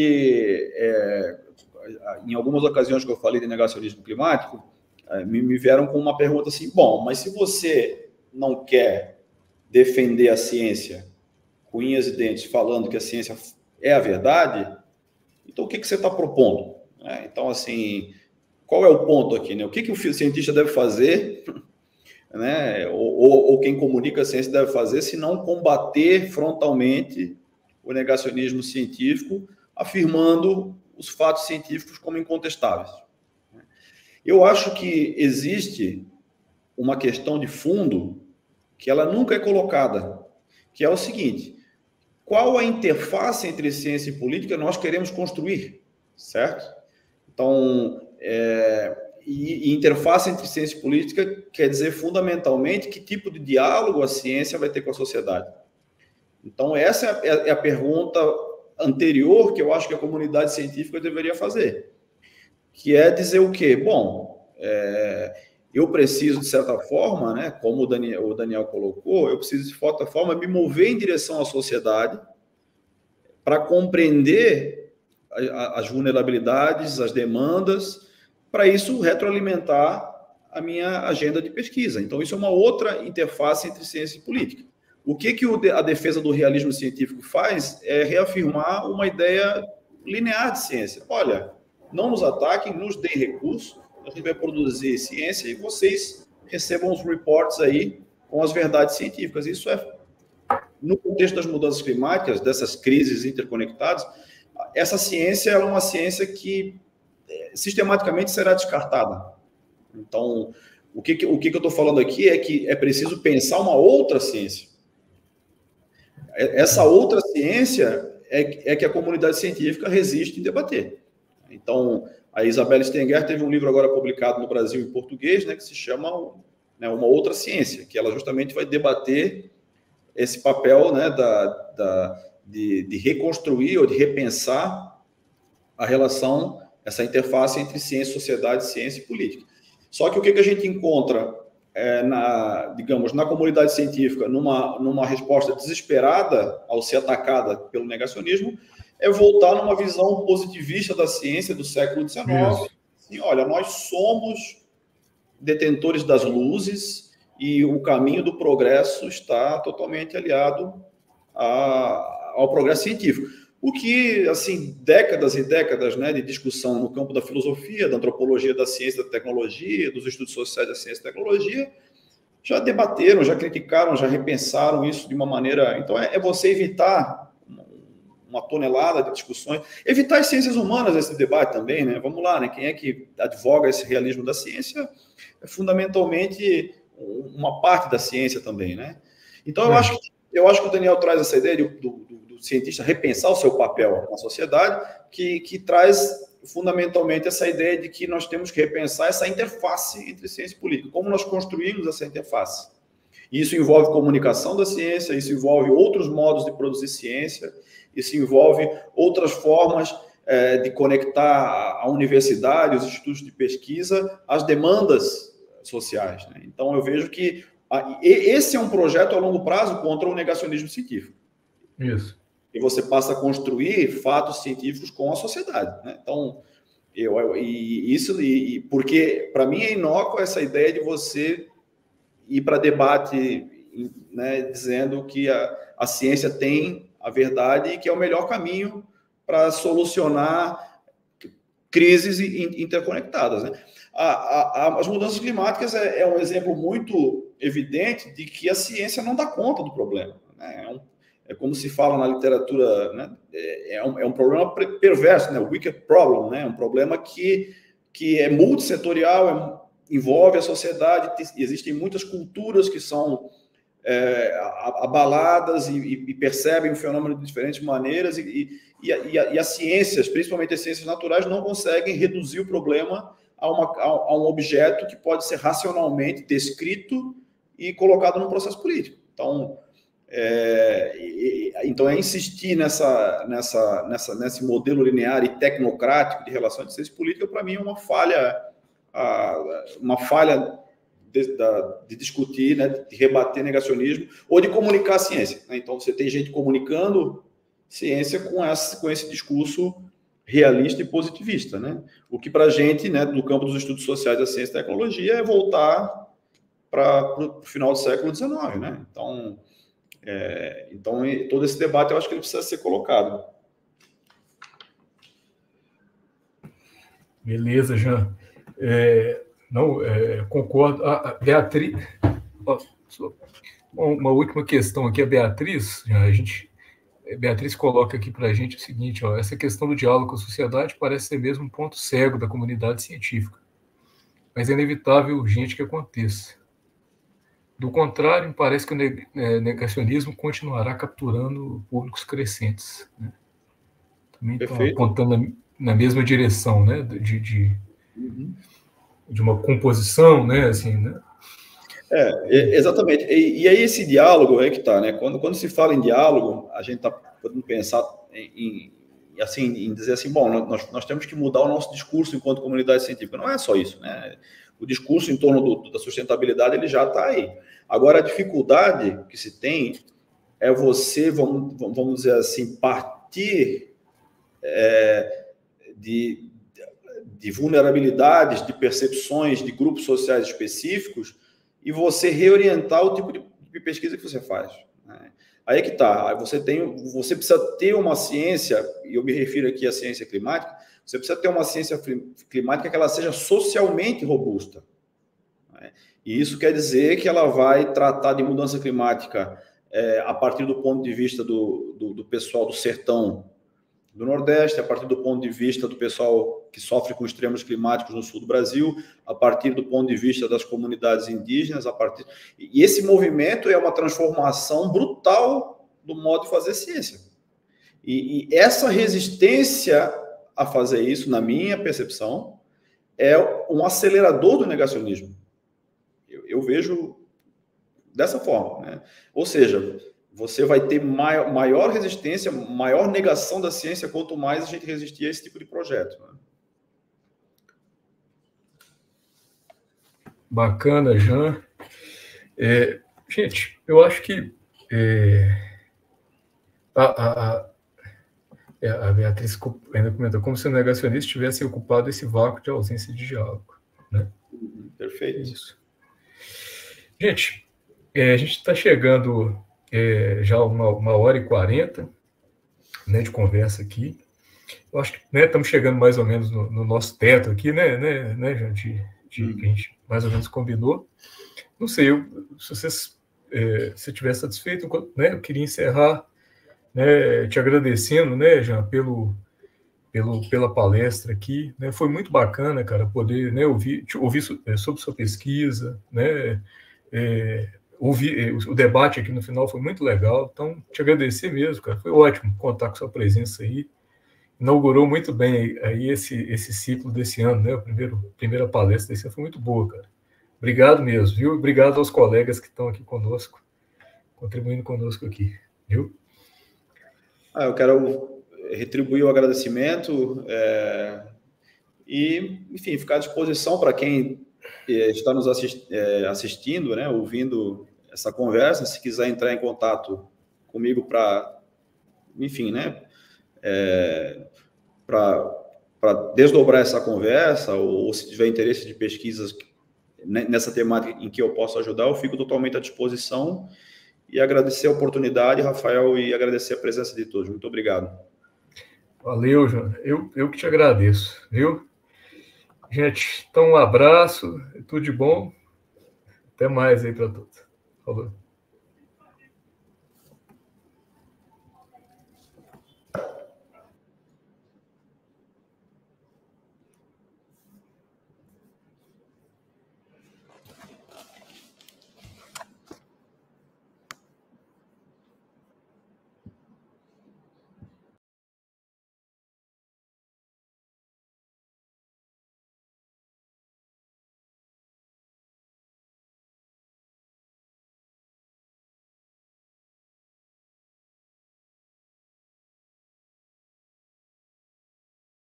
em algumas ocasiões que eu falei de negacionismo climático, me vieram com uma pergunta assim, bom, mas se você não quer defender a ciência com unhas e dentes, falando que a ciência é a verdade, então o que você está propondo? Então, assim, qual é o ponto aqui, né? O que o cientista deve fazer né, ou quem comunica a ciência deve fazer, se não combater frontalmente o negacionismo científico, afirmando os fatos científicos como incontestáveis. Eu acho que existe uma questão de fundo que ela nunca é colocada, que é o seguinte: qual a interface entre ciência e política nós queremos construir, certo? Então, e interface entre ciência e política quer dizer fundamentalmente que tipo de diálogo a ciência vai ter com a sociedade. Então, essa é a pergunta anterior que eu acho que a comunidade científica deveria fazer, que é dizer o quê? Bom, eu preciso, de certa forma, né, como o Daniel colocou, eu preciso, de certa forma, me mover em direção à sociedade para compreender as vulnerabilidades, as demandas, para isso retroalimentar a minha agenda de pesquisa. Então, isso é uma outra interface entre ciência e política. O que a defesa do realismo científico faz é reafirmar uma ideia linear de ciência. Olha, não nos ataquem, nos deem recursos, a gente vai produzir ciência e vocês recebam os reports aí com as verdades científicas. Isso no contexto das mudanças climáticas, dessas crises interconectadas, essa ciência é uma ciência que sistematicamente será descartada. Então, o que eu estou falando aqui é que é preciso pensar uma outra ciência. Essa outra ciência é que a comunidade científica resiste em debater. Então, a Isabelle Stenger teve um livro agora publicado no Brasil em português, né, que se chama, né, Uma Outra Ciência, que ela justamente vai debater esse papel, né, de reconstruir ou de repensar a relação, essa interface entre ciência, sociedade, ciência e política. Só que o que a gente encontra na comunidade científica, numa resposta desesperada ao ser atacada pelo negacionismo, é voltar numa visão positivista da ciência do século XIX. Assim, olha, nós somos detentores das luzes e o caminho do progresso está totalmente aliado ao progresso científico. O que, assim, décadas e décadas, né, de discussão no campo da filosofia, da antropologia da ciência e da tecnologia, dos estudos sociais da ciência e tecnologia, já debateram, já criticaram, já repensaram isso de uma maneira... Então, é você evitar uma tonelada de discussões, evitar as ciências humanas nesse debate também, né? Vamos lá, né? Quem é que advoga esse realismo da ciência é fundamentalmente uma parte da ciência também, né? Então, eu acho que o Daniel traz essa ideia do cientista repensar o seu papel na sociedade, que traz fundamentalmente essa ideia de que nós temos que repensar essa interface entre ciência e política, como nós construímos essa interface. Isso envolve comunicação da ciência, isso envolve outros modos de produzir ciência, isso envolve outras formas de conectar a universidade, os institutos de pesquisa, às demandas sociais, né? Então, eu vejo que esse é um projeto a longo prazo contra o negacionismo científico. Isso. E você passa a construir fatos científicos com a sociedade, né? Então, porque para mim é inócuo essa ideia de você ir para debate, né, dizendo que a ciência tem a verdade e que é o melhor caminho para solucionar crises interconectadas, né? As mudanças climáticas é um exemplo muito evidente de que a ciência não dá conta do problema, né? É como se fala na literatura, né? É um problema perverso, né? O wicked problem, né? É um problema que é multissetorial, envolve a sociedade, existem muitas culturas que são abaladas e percebem o fenômeno de diferentes maneiras, e as ciências, principalmente as ciências naturais, não conseguem reduzir o problema a um objeto que pode ser racionalmente descrito e colocado num processo político. Então é insistir nesse modelo linear e tecnocrático de relação entre ciência e política, para mim, é uma falha de discutir, né, de rebater negacionismo ou de comunicar a ciência, né? Então, você tem gente comunicando ciência com esse discurso realista e positivista, né? O que, para a gente, né, do campo dos estudos sociais da ciência e tecnologia, é voltar para o final do século XIX, né? Então, todo esse debate, eu acho que ele precisa ser colocado. Beleza, Jean. Concordo. Uma última questão aqui, a Beatriz coloca aqui para a gente o seguinte, essa questão do diálogo com a sociedade parece ser mesmo um ponto cego da comunidade científica, mas é inevitável e urgente que aconteça. Do contrário, parece que o negacionismo continuará capturando públicos crescentes, né? Também está apontando na mesma direção, né, de uma composição, né, assim, né? Exatamente. E aí esse diálogo é que está, né? Quando se fala em diálogo, a gente está podendo pensar em dizer assim, bom, nós temos que mudar o nosso discurso enquanto comunidade científica. Não é só isso, né? O discurso em torno da sustentabilidade ele já está aí. Agora, a dificuldade que se tem é você, vamos dizer assim, partir de vulnerabilidades, de percepções de grupos sociais específicos e você reorientar o tipo de pesquisa que você faz, né? Aí é que está. Você precisa ter uma ciência, e eu me refiro aqui à ciência climática, você precisa ter uma ciência climática que ela seja socialmente robusta, né? E isso quer dizer que ela vai tratar de mudança climática a partir do ponto de vista do pessoal do sertão do Nordeste, a partir do ponto de vista do pessoal que sofre com extremos climáticos no sul do Brasil, a partir do ponto de vista das comunidades indígenas, e esse movimento é uma transformação brutal do modo de fazer ciência. E essa resistência a fazer isso, na minha percepção, é um acelerador do negacionismo. Eu vejo dessa forma, né? Ou seja, você vai ter maior resistência, maior negação da ciência, quanto mais a gente resistir a esse tipo de projeto, né? Bacana, Jean. Gente, eu acho que a Beatriz ainda comentou como se o negacionista tivesse ocupado esse vácuo de ausência de diálogo, né? Perfeito. Isso. Gente, a gente está chegando já 1h40, né, de conversa aqui. Eu acho que, né, estamos chegando mais ou menos no nosso teto aqui, né, gente, que a gente mais ou menos combinou. Não sei, se vocês se estiver satisfeito, né, eu queria encerrar, né, te agradecendo, né, Jean, pela palestra aqui, né? Foi muito bacana, cara, poder, né, ouvir sobre sua pesquisa, né, ouvir o debate aqui no final foi muito legal, então te agradecer mesmo, cara, foi ótimo contar com sua presença aí, inaugurou muito bem aí esse ciclo desse ano, né, primeira palestra desse ano foi muito boa, cara, obrigado mesmo, viu, obrigado aos colegas que estão aqui conosco, contribuindo conosco aqui, viu? Eu quero retribuir o agradecimento e, enfim, ficar à disposição para quem está nos assistindo, né, ouvindo essa conversa, se quiser entrar em contato comigo para, enfim, né, para desdobrar essa conversa, ou se tiver interesse de pesquisas nessa temática em que eu posso ajudar, eu fico totalmente à disposição e agradecer a oportunidade, Rafael, e agradecer a presença de todos. Muito obrigado. Valeu, João. Eu que te agradeço, viu? Gente, então um abraço, tudo de bom. Até mais aí para todos. Falou.